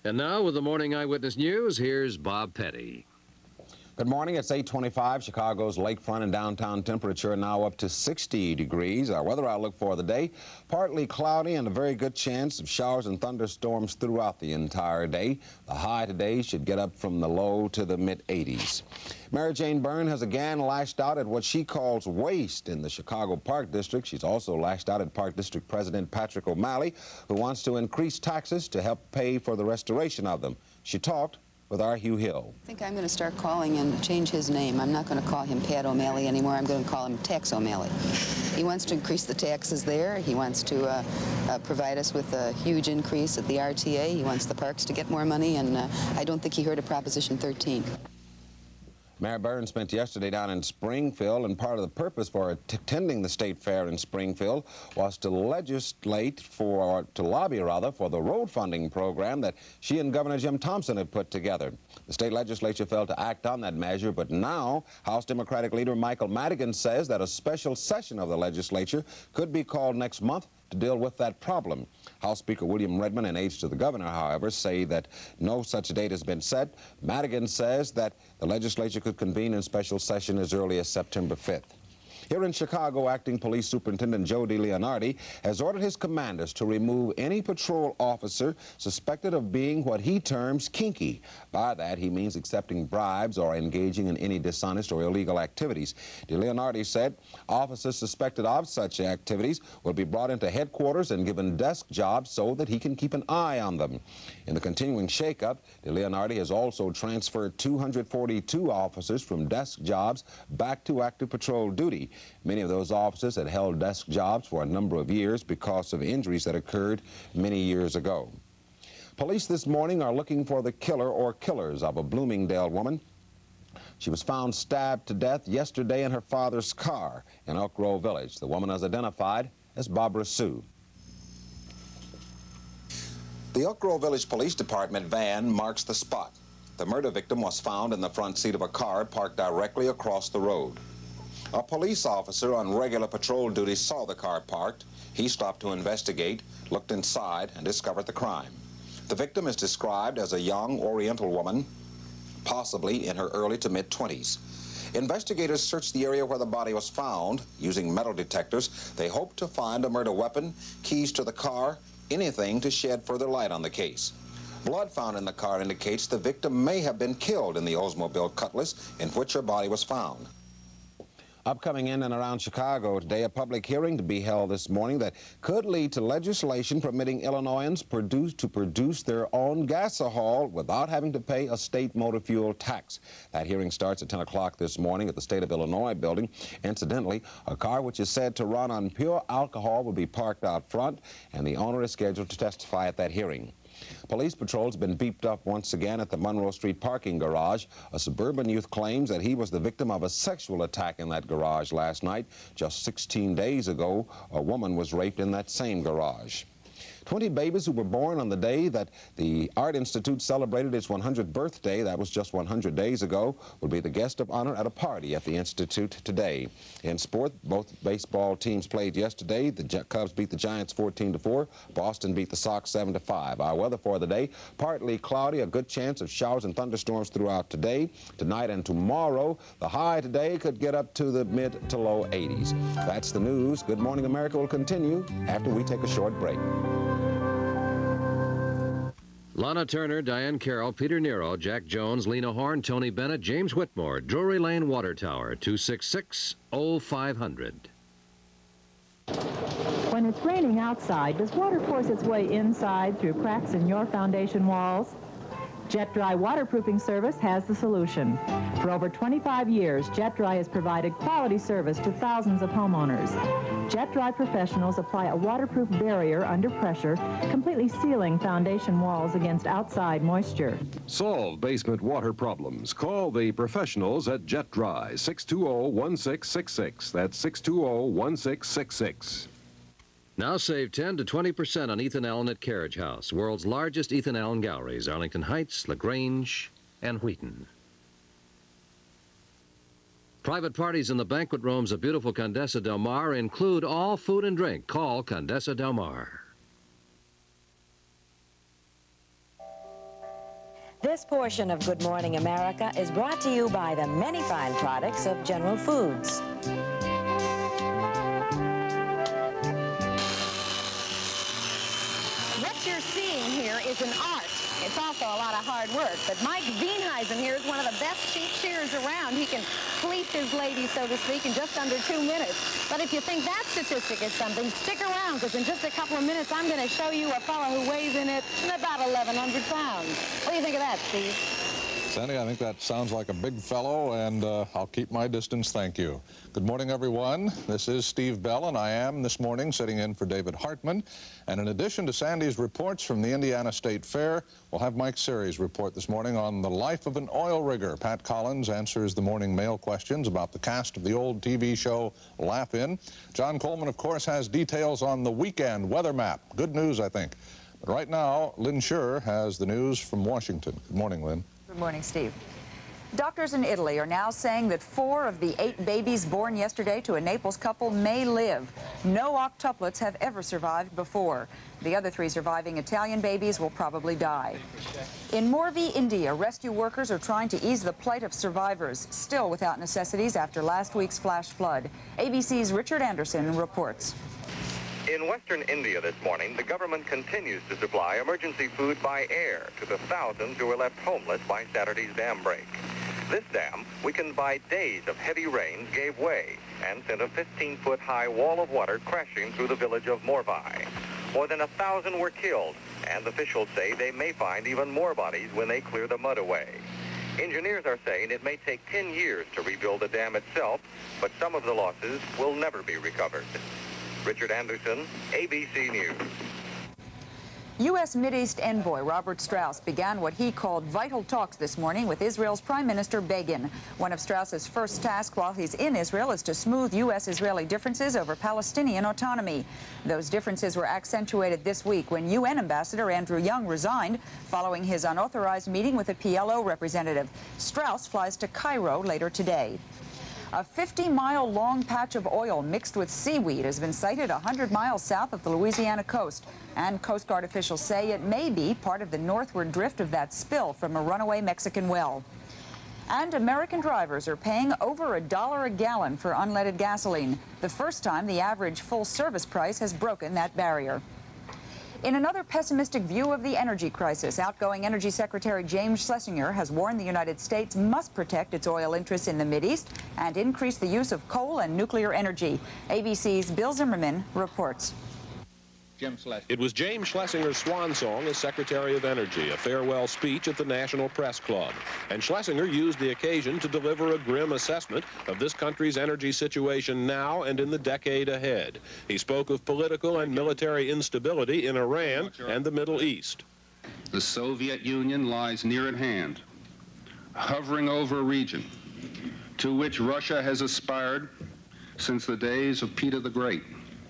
And now with the Morning Eyewitness News, here's Bob Petty. Good morning. It's eight twenty-five. Chicago's lakefront and downtown temperature now up to sixty degrees. Our weather outlook for the day, partly cloudy and a very good chance of showers and thunderstorms throughout the entire day. The high today should get up from the low to the mid eighties. Mary Jane Byrne has again lashed out at what she calls waste in the Chicago Park District. She's also lashed out at Park District President Patrick O'Malley, who wants to increase taxes to help pay for the restoration of them. She talked with our Hugh Hill. I think I'm going to start calling and change his name. I'm not going to call him Pat O'Malley anymore. I'm going to call him Tax O'Malley. He wants to increase the taxes there. He wants to uh, uh, provide us with a huge increase at the R T A. He wants the parks to get more money, and uh, I don't think he heard of Proposition thirteen. Mayor Byrne spent yesterday down in Springfield, and part of the purpose for attending the state fair in Springfield was to legislate for, or to lobby rather, for the road funding program that she and Governor Jim Thompson had put together. The state legislature failed to act on that measure, but now House Democratic leader Michael Madigan says that a special session of the legislature could be called next month to deal with that problem. House Speaker William Redmond and aides to the governor, however, say that no such date has been set. Madigan says that the legislature could convene in special session as early as September fifth. Here in Chicago, Acting Police Superintendent Joe DeLeonardi has ordered his commanders to remove any patrol officer suspected of being what he terms kinky. By that, he means accepting bribes or engaging in any dishonest or illegal activities. DeLeonardi said officers suspected of such activities will be brought into headquarters and given desk jobs so that he can keep an eye on them. In the continuing shakeup, DeLeonardi has also transferred two hundred forty-two officers from desk jobs back to active patrol duty. Many of those officers had held desk jobs for a number of years because of injuries that occurred many years ago. Police this morning are looking for the killer or killers of a Bloomingdale woman. She was found stabbed to death yesterday in her father's car in Elk Grove Village. The woman is identified as Barbara Sue. The Elk Grove Village Police Department van marks the spot. The murder victim was found in the front seat of a car parked directly across the road. A police officer on regular patrol duty saw the car parked. He stopped to investigate, looked inside, and discovered the crime. The victim is described as a young Oriental woman, possibly in her early to mid-twenties. Investigators searched the area where the body was found. Using metal detectors, they hoped to find a murder weapon, keys to the car, anything to shed further light on the case. Blood found in the car indicates the victim may have been killed in the Oldsmobile Cutlass in which her body was found. Upcoming in and around Chicago today, a public hearing to be held this morning that could lead to legislation permitting Illinoisans produce, to produce their own gasohol without having to pay a state motor fuel tax. That hearing starts at ten o'clock this morning at the State of Illinois building. Incidentally, a car which is said to run on pure alcohol will be parked out front, and the owner is scheduled to testify at that hearing. Police patrols have been beeped up once again at the Monroe Street parking garage. A suburban youth claims that he was the victim of a sexual attack in that garage last night. Just sixteen days ago, a woman was raped in that same garage. twenty babies who were born on the day that the Art Institute celebrated its one hundredth birthday, that was just one hundred days ago, will be the guest of honor at a party at the Institute today. In sport, both baseball teams played yesterday. The Cubs beat the Giants fourteen to four. Boston beat the Sox seven to five. Our weather for the day, partly cloudy, a good chance of showers and thunderstorms throughout today. Tonight and tomorrow, the high today could get up to the mid to low eighties. That's the news. Good Morning America will continue after we take a short break. Lana Turner, Diane Carroll, Peter Nero, Jack Jones, Lena Horne, Tony Bennett, James Whitmore, Drury Lane Water Tower, two six six, oh five hundred. When it's raining outside, does water force its way inside through cracks in your foundation walls? Jet Dry Waterproofing Service has the solution. For over twenty-five years, Jet Dry has provided quality service to thousands of homeowners. Jet Dry professionals apply a waterproof barrier under pressure, completely sealing foundation walls against outside moisture. Solve basement water problems. Call the professionals at Jet Dry, six two zero, one six six six. That's six two zero, one six six six. Now save ten to twenty percent on Ethan Allen at Carriage House, world's largest Ethan Allen galleries, Arlington Heights, LaGrange, and Wheaton. Private parties in the banquet rooms of beautiful Condesa Del Mar include all food and drink. Call Condesa Del Mar. This portion of Good Morning America is brought to you by the many fine products of General Foods. What you're seeing here is an art. It's also a lot of hard work, but Mike Veenhuizen here is one of the best sheep shearers around. He can fleece his lady, so to speak, in just under two minutes. But if you think that statistic is something, stick around, because in just a couple of minutes, I'm going to show you a fellow who weighs in at about eleven hundred pounds. What do you think of that, Steve? Sandy, I think that sounds like a big fellow, and uh, I'll keep my distance, thank you. Good morning, everyone. This is Steve Bell, and I am this morning sitting in for David Hartman. And in addition to Sandy's reports from the Indiana State Fair, we'll have Mike Sherr's report this morning on the life of an oil rigger. Pat Collins answers the morning mail questions about the cast of the old T V show Laugh In. John Coleman, of course, has details on the weekend weather map. Good news, I think. But right now, Lynn Sherr has the news from Washington. Good morning, Lynn. Good morning, Steve. Doctors in Italy are now saying that four of the eight babies born yesterday to a Naples couple may live. No octuplets have ever survived before. The other three surviving Italian babies will probably die. In Morvi, India, rescue workers are trying to ease the plight of survivors, still without necessities after last week's flash flood. A B C's Richard Anderson reports. In western India this morning, the government continues to supply emergency food by air to the thousands who were left homeless by Saturday's dam break. This dam, weakened by days of heavy rains, gave way and sent a fifteen-foot high wall of water crashing through the village of Morvi. More than a thousand were killed, and officials say they may find even more bodies when they clear the mud away. Engineers are saying it may take ten years to rebuild the dam itself, but some of the losses will never be recovered. Richard Anderson, A B C News. U S Mideast envoy Robert Strauss began what he called vital talks this morning with Israel's Prime Minister Begin. One of Strauss's first tasks while he's in Israel is to smooth U S Israeli differences over Palestinian autonomy. Those differences were accentuated this week when U N Ambassador Andrew Young resigned following his unauthorized meeting with a P L O representative. Strauss flies to Cairo later today. A fifty mile long patch of oil mixed with seaweed has been sighted one hundred miles south of the Louisiana coast. And Coast Guard officials say it may be part of the northward drift of that spill from a runaway Mexican well. And American drivers are paying over a dollar a gallon for unleaded gasoline, the first time the average full service price has broken that barrier. In another pessimistic view of the energy crisis, outgoing Energy Secretary James Schlesinger has warned the United States must protect its oil interests in the Mideast and increase the use of coal and nuclear energy. A B C's Bill Zimmerman reports. It was James Schlesinger's swan song as Secretary of Energy, a farewell speech at the National Press Club. And Schlesinger used the occasion to deliver a grim assessment of this country's energy situation now and in the decade ahead. He spoke of political and military instability in Iran and the Middle East. The Soviet Union lies near at hand, hovering over a region to which Russia has aspired since the days of Peter the Great.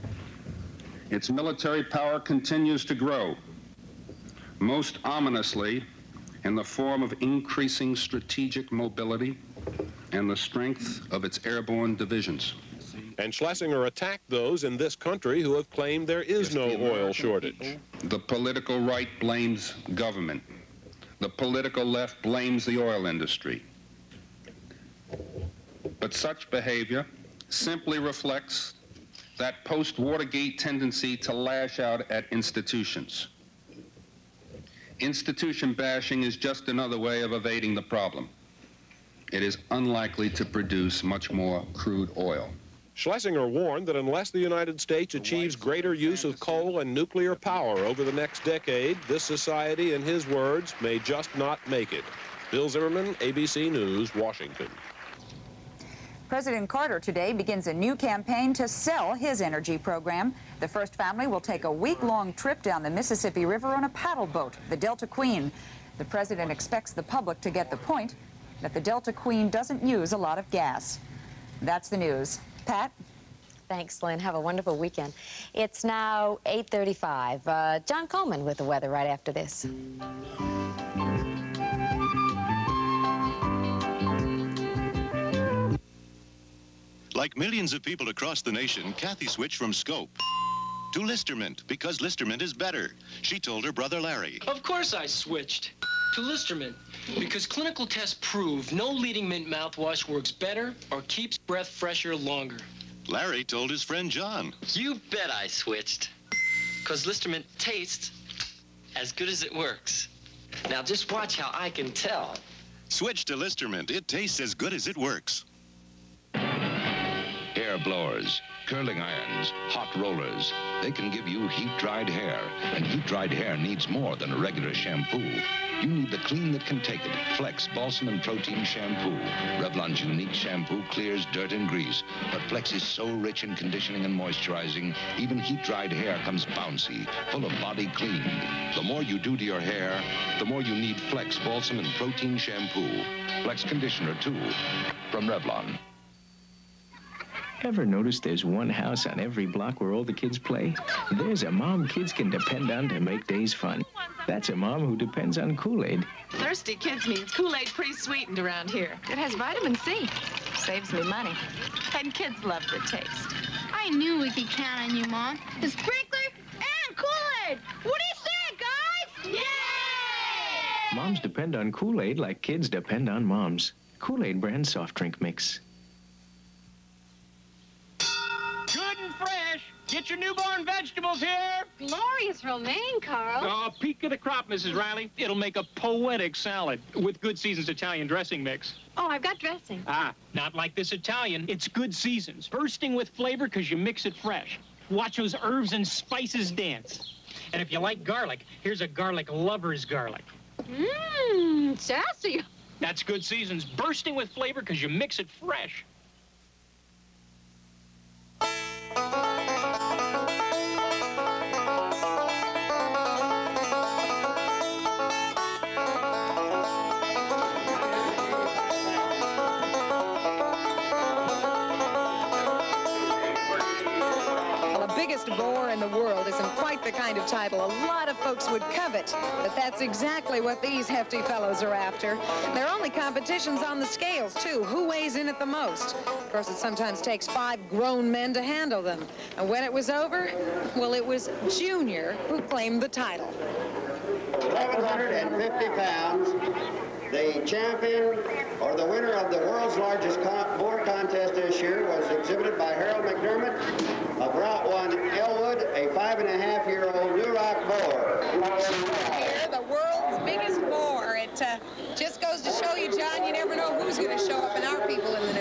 Its military power continues to grow, most ominously in the form of increasing strategic mobility and the strength of its airborne divisions. And Schlesinger attacked those in this country who have claimed there is no oil shortage. The political right blames government. The political left blames the oil industry. But such behavior simply reflects that post-Watergate tendency to lash out at institutions. Institution bashing is just another way of evading the problem. It is unlikely to produce much more crude oil. Schlesinger warned that unless the United States achieves greater use of coal and nuclear power over the next decade, this society, in his words, may just not make it. Bill Zimmerman, A B C News, Washington. President Carter today begins a new campaign to sell his energy program. The first family will take a week-long trip down the Mississippi River on a paddle boat, the Delta Queen. The president expects the public to get the point that the Delta Queen doesn't use a lot of gas. That's the news. Pat? Thanks, Lynn. Have a wonderful weekend. It's now eight thirty-five. Uh, John Coleman with the weather right after this. Like millions of people across the nation, Kathy switched from Scope to Listermint because Listermint is better. She told her brother Larry. Of course I switched. to Listermint, because clinical tests prove no leading mint mouthwash works better or keeps breath fresher longer. Larry told his friend John. You bet I switched. Because Listermint tastes as good as it works. Now just watch how I can tell. Switch to Listermint. It tastes as good as it works. Hair blowers, curling irons, hot rollers. They can give you heat-dried hair, and heat-dried hair needs more than a regular shampoo. You need the clean that can take it. Flex Balsam and Protein Shampoo. Revlon's unique shampoo clears dirt and grease, but Flex is so rich in conditioning and moisturizing, even heat-dried hair comes bouncy, full of body clean. The more you do to your hair, the more you need Flex Balsam and Protein Shampoo. Flex Conditioner, too, from Revlon. Ever notice there's one house on every block where all the kids play? There's a mom kids can depend on to make days fun. That's a mom who depends on Kool-Aid. Thirsty kids means Kool-Aid pre-sweetened around here. It has vitamin C. Saves me money. And kids love the taste. I knew we could count on you, Mom. The sprinkler and Kool-Aid. What do you say, guys? Yay! Moms depend on Kool-Aid like kids depend on moms. Kool-Aid brand soft drink mix. Good and fresh. Get your newborn vegetables here. Glorious romaine, Carl. Oh, peak of the crop, Missus Riley. It'll make a poetic salad with Good Seasons Italian dressing mix. Oh, I've got dressing. Ah, not like this Italian. It's Good Seasons, bursting with flavor because you mix it fresh. Watch those herbs and spices dance. And if you like garlic, here's a garlic lover's garlic. Mmm, sassy. That's Good Seasons, bursting with flavor because you mix it fresh. Bore in the world isn't quite the kind of title a lot of folks would covet, but that's exactly what these hefty fellows are after. Their only competition's on the scales, too. Who weighs in it the most? Of course, it sometimes takes five grown men to handle them. And when it was over, well, it was Junior who claimed the title. eleven hundred fifty pounds. The champion, or the winner of the world's largest con boar contest this year, was exhibited by Harold McDermott of Route one Elwood, a five and a half year old New Rock boar. Here, the world's biggest boar. It uh, just goes to show you, John, you never know who's going to show up in our people in the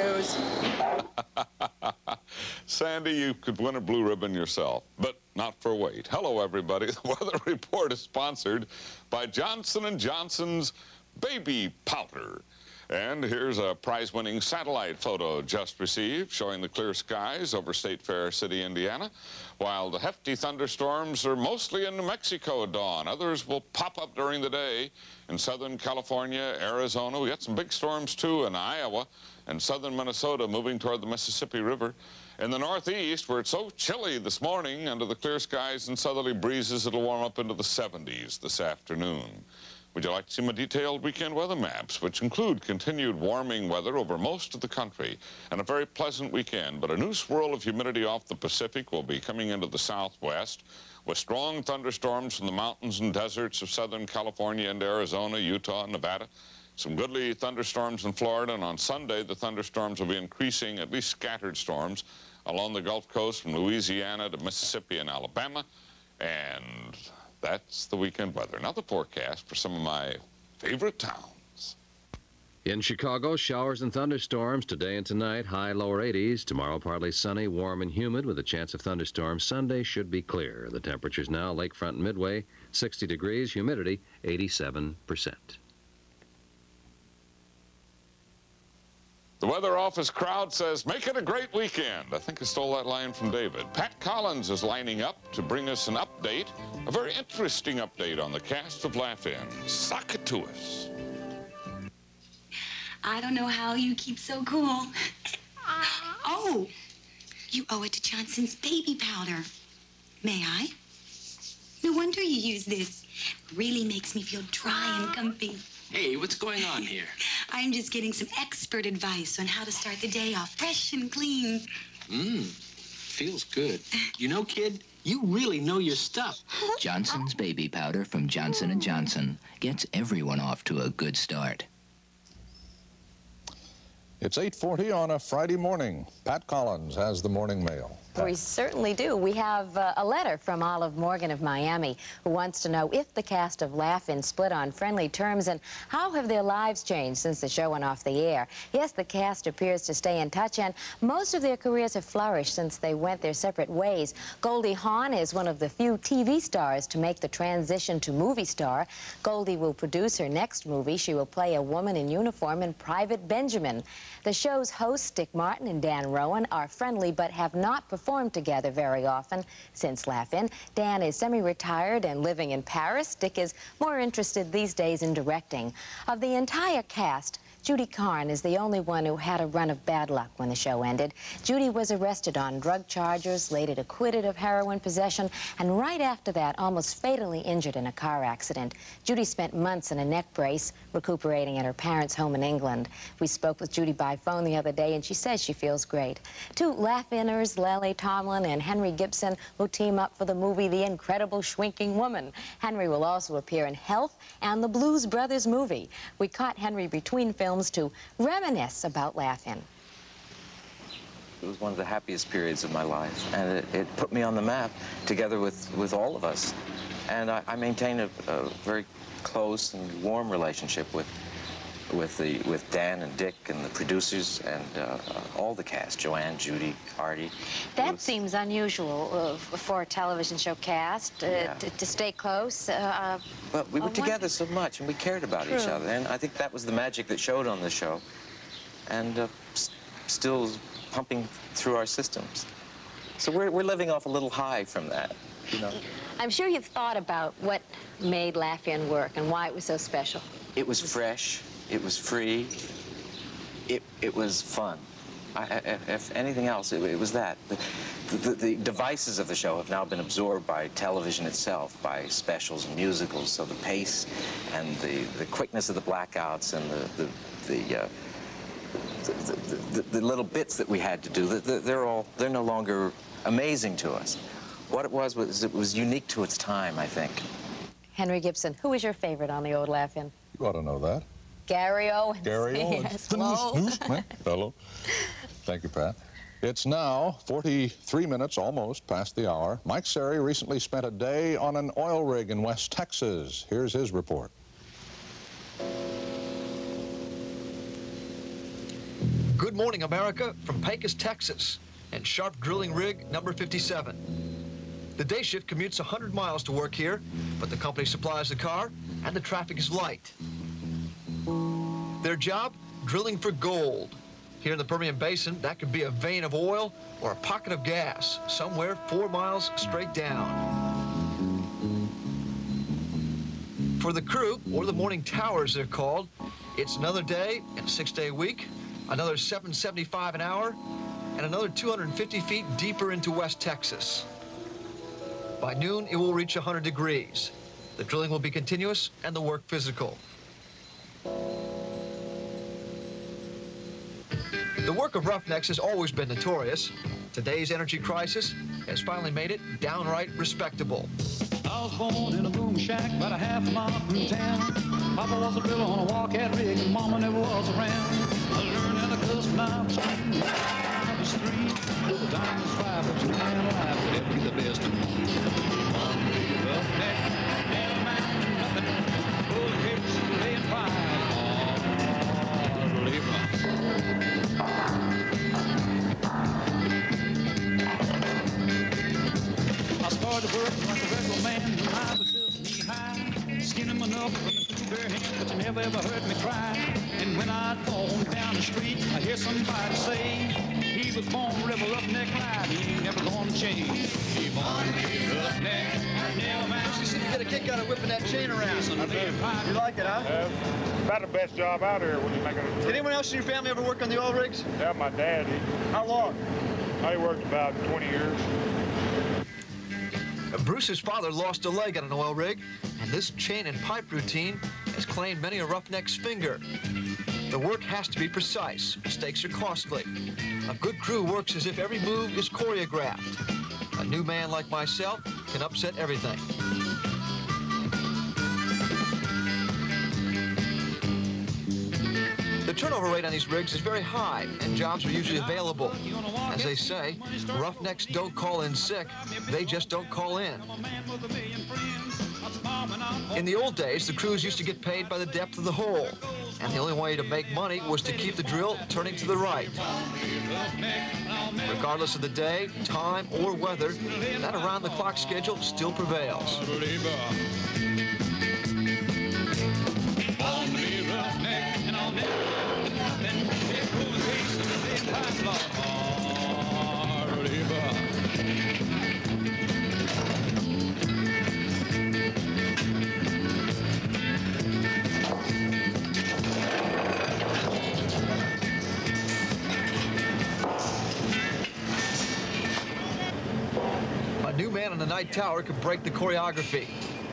news. Sandy, you could win a blue ribbon yourself, but not for weight. Hello, everybody. The Weather Report is sponsored by Johnson and Johnson's Baby Powder. And here's a prize-winning satellite photo just received showing the clear skies over State Fair City, Indiana, while the hefty thunderstorms are mostly in New Mexico at dawn. Others will pop up during the day in Southern California, Arizona. We got some big storms, too, in Iowa and southern Minnesota moving toward the Mississippi River. In the Northeast, where it's so chilly this morning, under the clear skies and southerly breezes, it'll warm up into the seventies this afternoon. Would you like to see my detailed weekend weather maps, which include continued warming weather over most of the country and a very pleasant weekend, but a new swirl of humidity off the Pacific will be coming into the southwest with strong thunderstorms from the mountains and deserts of Southern California and Arizona, Utah, and Nevada. Some goodly thunderstorms in Florida, and on Sunday the thunderstorms will be increasing, at least scattered storms, along the Gulf Coast from Louisiana to Mississippi and Alabama. And that's the weekend weather. Now the forecast for some of my favorite towns. In Chicago, showers and thunderstorms today and tonight, high lower eighties. Tomorrow, partly sunny, warm and humid with a chance of thunderstorms. Sunday should be clear. The temperatures now, lakefront and Midway, sixty degrees, humidity eighty-seven percent. The Weather Office crowd says, make it a great weekend. I think I stole that line from David. Pat Collins is lining up to bring us an update, a very interesting update on the cast of Laugh-In. Sock it to us. I don't know how you keep so cool. Oh, you owe it to Johnson's baby powder. May I? No wonder you use this. Really makes me feel dry and comfy. Hey, what's going on here? I'm just getting some expert advice on how to start the day off fresh and clean. Mmm, feels good. You know, kid, You really know your stuff. Johnson's baby powder from Johnson and Johnson gets everyone off to a good start. It's eight forty on a Friday morning. Pat Collins has the morning mail. We certainly do. We have uh, a letter from Olive Morgan of Miami, who wants to know if the cast of Laugh-In split on friendly terms and how have their lives changed since the show went off the air. Yes, the cast appears to stay in touch, and most of their careers have flourished since they went their separate ways. Goldie Hawn is one of the few T V stars to make the transition to movie star. Goldie will produce her next movie. She will play a woman in uniform in Private Benjamin. The show's hosts, Dick Martin and Dan Rowan, are friendly but have not performed together very often since Laugh-In. Dan is semi-retired and living in Paris. Dick is more interested these days in directing. Of the entire cast, Judy Carn is the only one who had a run of bad luck when the show ended. Judy was arrested on drug charges, later acquitted of heroin possession, and right after that, almost fatally injured in a car accident. Judy spent months in a neck brace, recuperating at her parents' home in England. We spoke with Judy by phone the other day, and she says she feels great. Two Laugh-Inners, Lily Tomlin and Henry Gibson, will team up for the movie The Incredible Shrinking Woman. Henry will also appear in Health and the Blues Brothers movie. We caught Henry between films to reminisce about Laugh-In. It was one of the happiest periods of my life, and it, it put me on the map together with, with all of us. And I, I maintain a, a very close and warm relationship with, with, the, with Dan and Dick and the producers and uh, all the cast, Joanne, Judy, Artie. That seems unusual uh, for a television show cast, uh, Yeah. to, to stay close. Uh, Well, we were I together wonder- so much, and we cared about each True. other, and I think that was the magic that showed on the show, and uh, s still is pumping through our systems. So we're, we're living off a little high from that, you know. I'm sure you've thought about what made Laugh-In work and why it was so special. It was fresh, it was free, it, it was fun. I, I, if anything else, it, it was that. The, the, the devices of the show have now been absorbed by television itself, by specials and musicals, so the pace and the, the quickness of the blackouts and the, the, the, uh, the, the, the, the little bits that we had to do, the, they're all, they're no longer amazing to us. What it was, was it was unique to its time, I think. Henry Gibson, who was your favorite on the old Laugh-In? You ought to know that. Gary Owens. Gary Owens. Yes, hello. Hello. Thank you, Pat. It's now forty-three minutes, almost past the hour. Mike Sherry recently spent a day on an oil rig in West Texas. Here's his report. Good morning, America, from Pecos, Texas, and Sharp Drilling Rig number fifty-seven. The day shift commutes one hundred miles to work here, but the company supplies the car, and the traffic is light. Their job? Drilling for gold. Here in the Permian Basin, that could be a vein of oil or a pocket of gas, somewhere four miles straight down. For the crew, or the morning towers they're called, it's another day and a six-day week, another seven seventy-five an hour, and another two hundred fifty feet deeper into West Texas. By noon, it will reach one hundred degrees. The drilling will be continuous and the work physical. The work of roughnecks has always been notorious. Today's energy crisis has finally made it downright respectable. I was born in a boom shack about a half a mile from town. Papa was a driller on a walk-out rig and Mama never was around. I learned how to cuss when I was two, I was three. The time was five, but you man alive could ever be the best of me. One big roughneck, never mind nothing. Full of kicks, laying fire. Oh, leave I started working like a regular man when I was just knee-high. Skinning my knuckles from the two bare hands, but you never ever heard me cry. And when I'd fall down the street, I hear somebody say, he was born rebel roughneck life, he ain't never gonna change. He born to be roughneck, never mind. You seem to get a kick out of whipping that chain around. You like it, huh? Uh, about the best job out here when you make it. Did anyone else in your family ever work on the oil rigs? Yeah, my dad. He, How long? I worked about twenty years. Bruce's father lost a leg on an oil rig, and this chain and pipe routine has claimed many a roughneck's finger. The work has to be precise. Mistakes are costly. A good crew works as if every move is choreographed. A new man like myself can upset everything. The turnover rate on these rigs is very high, and jobs are usually available. As they say, roughnecks don't call in sick, they just don't call in. In the old days, the crews used to get paid by the depth of the hole, and the only way to make money was to keep the drill turning to the right. Regardless of the day, time, or weather, that around-the-clock schedule still prevails. A new man on the night tower could break the choreography.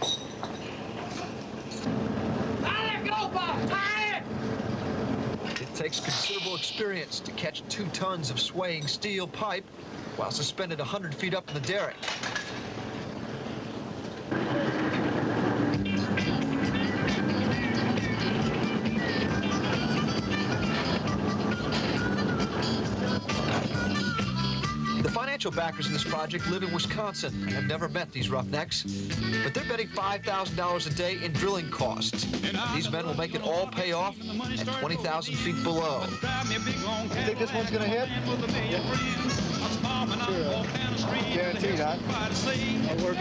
It takes considerable experience to catch two tons of swaying steel pipe while suspended one hundred feet up in the derrick. The financial backers in this project live in Wisconsin and have never met these roughnecks, but they're betting five thousand dollars a day in drilling costs. These men will make it all pay off at twenty thousand feet below. You think this one's going to hit? Sure. Guaranteed, huh? I'll work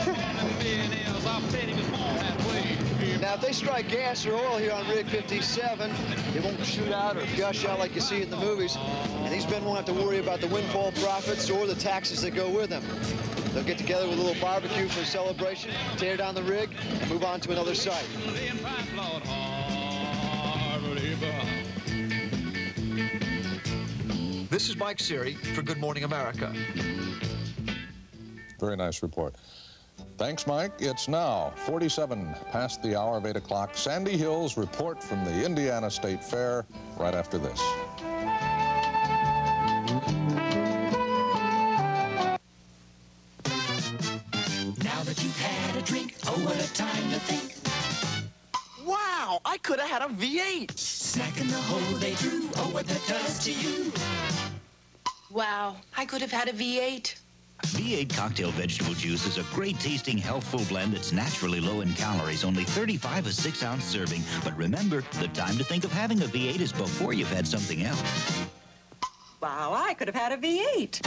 Now, if they strike gas or oil here on Rig fifty-seven, it won't shoot out or gush out like you see in the movies, and these men won't have to worry about the windfall profits or the taxes that go with them. They'll get together with a little barbecue for a celebration, tear down the rig, and move on to another site. This is Mike Siri for Good Morning America. Very nice report. Thanks, Mike. It's now forty-seven past the hour of eight o'clock. Sandy Hill's report from the Indiana State Fair right after this. Now that you've had a drink, oh, what a time to think. Wow, I could have had a V eight. Snacking the whole day through, oh, what that does to you. Wow, I could have had a V eight. V eight Cocktail Vegetable Juice is a great-tasting, healthful blend that's naturally low in calories, only thirty-five a six-ounce serving. But remember, the time to think of having a V eight is before you've had something else. Wow, I could have had a V eight.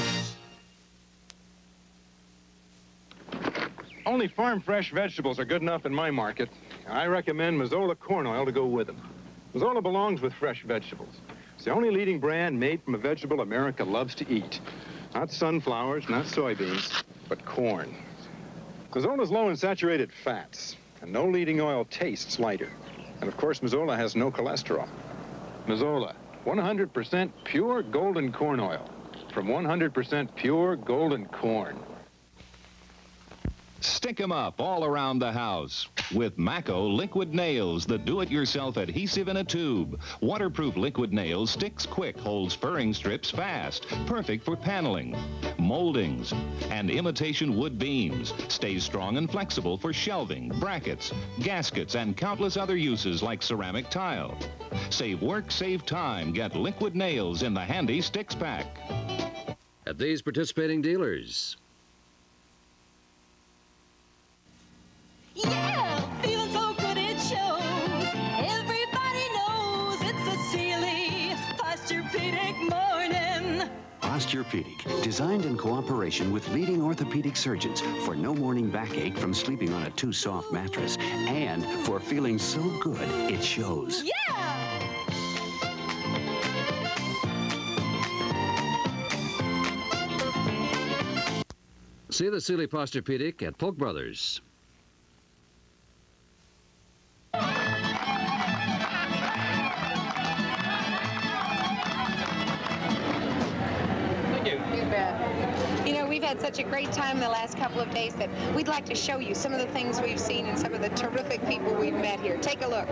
Only farm-fresh vegetables are good enough in my market. I recommend Mazola corn oil to go with them. Mazola belongs with fresh vegetables. It's the only leading brand made from a vegetable America loves to eat. Not sunflowers, not soybeans, but corn. Mazola's low in saturated fats, and no leading oil tastes lighter. And of course, Mazola has no cholesterol. Mazola, one hundred percent pure golden corn oil from one hundred percent pure golden corn. Stick 'em up all around the house with Mako Liquid Nails, the do-it-yourself adhesive in a tube. Waterproof liquid nails sticks quick, holds furring strips fast, perfect for paneling, moldings, and imitation wood beams. Stays strong and flexible for shelving, brackets, gaskets, and countless other uses like ceramic tile. Save work, save time. Get Liquid Nails in the handy sticks pack. At these participating dealers. Yeah, feeling so good it shows. Everybody knows it's a Sealy Posturepedic morning. Posturepedic, designed in cooperation with leading orthopedic surgeons for no morning backache from sleeping on a too soft mattress, and for feeling so good it shows. Yeah! See the Sealy Posturepedic at Polk Brothers. You know, we've had such a great time the last couple of days that we'd like to show you some of the things we've seen and some of the terrific people we've met here. Take a look.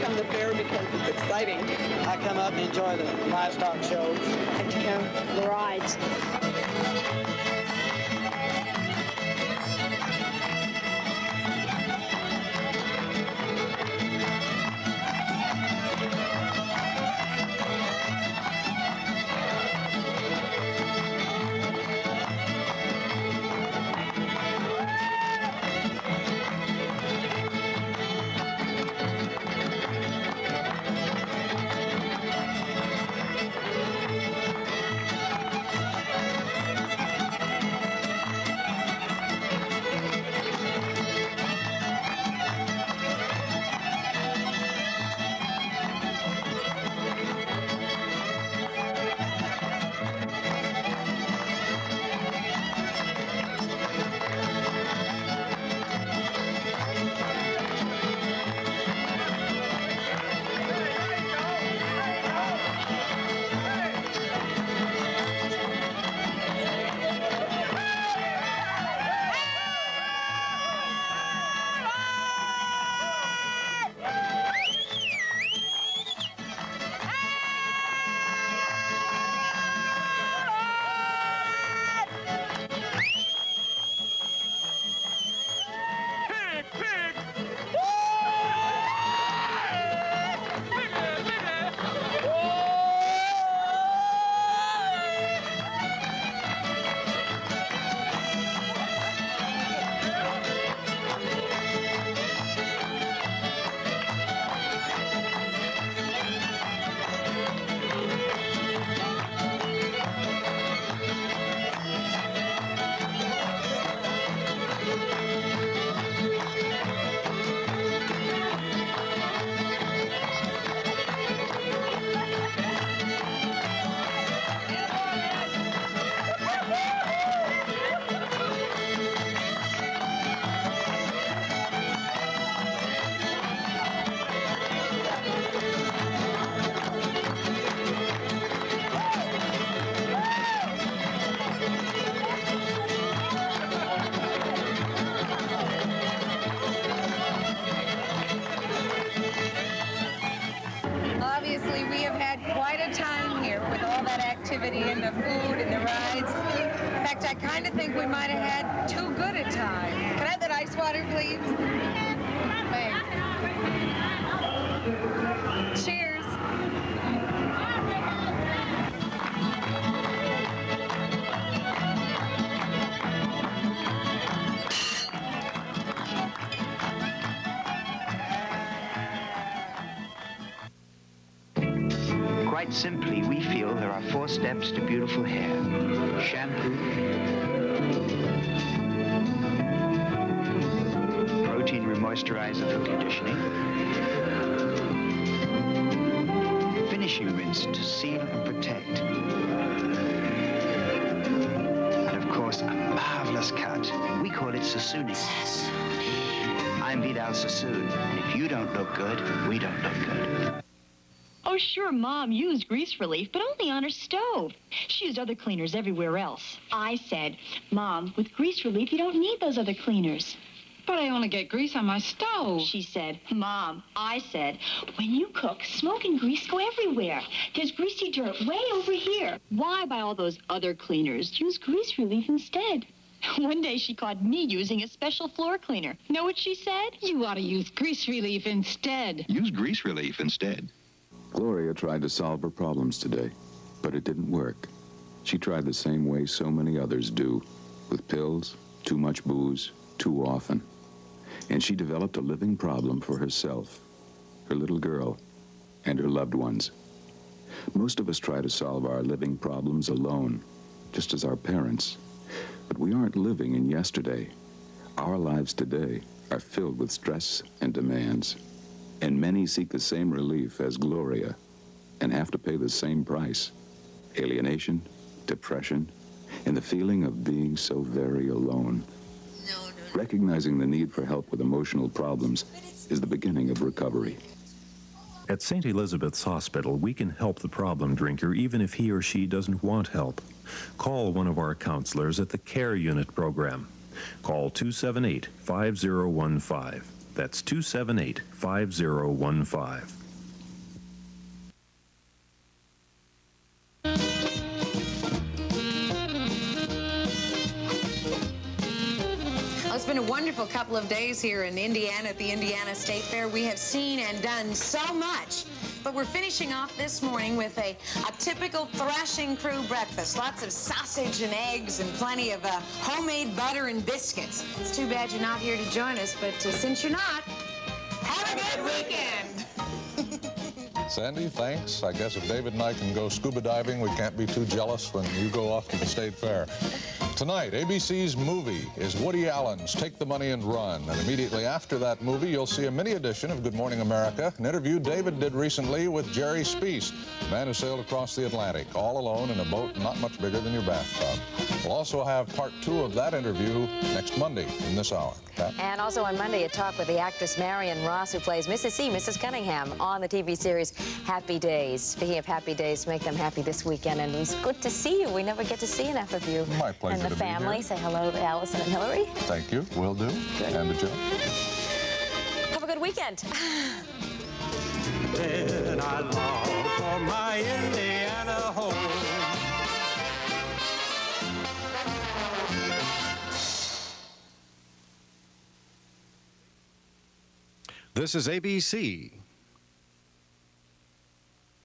come to fair because it's exciting. I come up and enjoy the livestock shows. I like to come the rides. Obviously, we have had quite a time here with all that activity and the food and the rides. In fact, I kind of think we might have had too good a time. Can I have that ice water, please? Thanks. Cheers. Quite simply, we feel there are four steps to beautiful hair. Shampoo, protein remoisturizer for conditioning, finishing rinse to seal and protect, and of course, a marvelous cut. We call it Sassoon. I'm Vidal Sassoon, and if you don't look good, we don't look good. Oh, sure, Mom used grease relief, but only on her stove. She used other cleaners everywhere else. I said, Mom, with grease relief, you don't need those other cleaners. But I only get grease on my stove. She said, Mom, I said, when you cook, smoke and grease go everywhere. There's greasy dirt way over here. Why buy all those other cleaners? Use grease relief instead. One day she caught me using a special floor cleaner. Know what she said? You ought to use grease relief instead. Use grease relief instead. Gloria tried to solve her problems today, but it didn't work. She tried the same way so many others do, with pills, too much booze, too often. And she developed a living problem for herself, her little girl, and her loved ones. Most of us try to solve our living problems alone, just as our parents. But we aren't living in yesterday. Our lives today are filled with stress and demands. And many seek the same relief as Gloria and have to pay the same price. Alienation, depression, and the feeling of being so very alone. No, no, no. Recognizing the need for help with emotional problems is the beginning of recovery. At Saint Elizabeth's Hospital, we can help the problem drinker even if he or she doesn't want help. Call one of our counselors at the Care Unit program. Call two seven eight, five zero one five. That's two seven eight, five zero one five. Well, it's been a wonderful couple of days here in Indiana at the Indiana State Fair. We have seen and done so much. But we're finishing off this morning with a, a typical Thrashing Crew breakfast. Lots of sausage and eggs and plenty of uh, homemade butter and biscuits. It's too bad you're not here to join us, but uh, since you're not, have a good weekend. Sandy, thanks. I guess if David and I can go scuba diving, we can't be too jealous when you go off to the State Fair. Tonight, A B C's movie is Woody Allen's Take the Money and Run. And immediately after that movie, you'll see a mini edition of Good Morning America, an interview David did recently with Jerry Speece, the man who sailed across the Atlantic, all alone in a boat not much bigger than your bathtub. We'll also have part two of that interview next Monday in this hour. Pat? And also on Monday, a talk with the actress Marion Ross, who plays Missus C, Missus Cunningham, on the T V series Happy Days. Speaking of happy days, make them happy this weekend. And it's good to see you. We never get to see enough of you. My pleasure. And the family. Say hello to Allison and Hillary. Thank you. Will do. Good. And to Joe. Have a good weekend. Then I long for my Indiana home. This is A B C.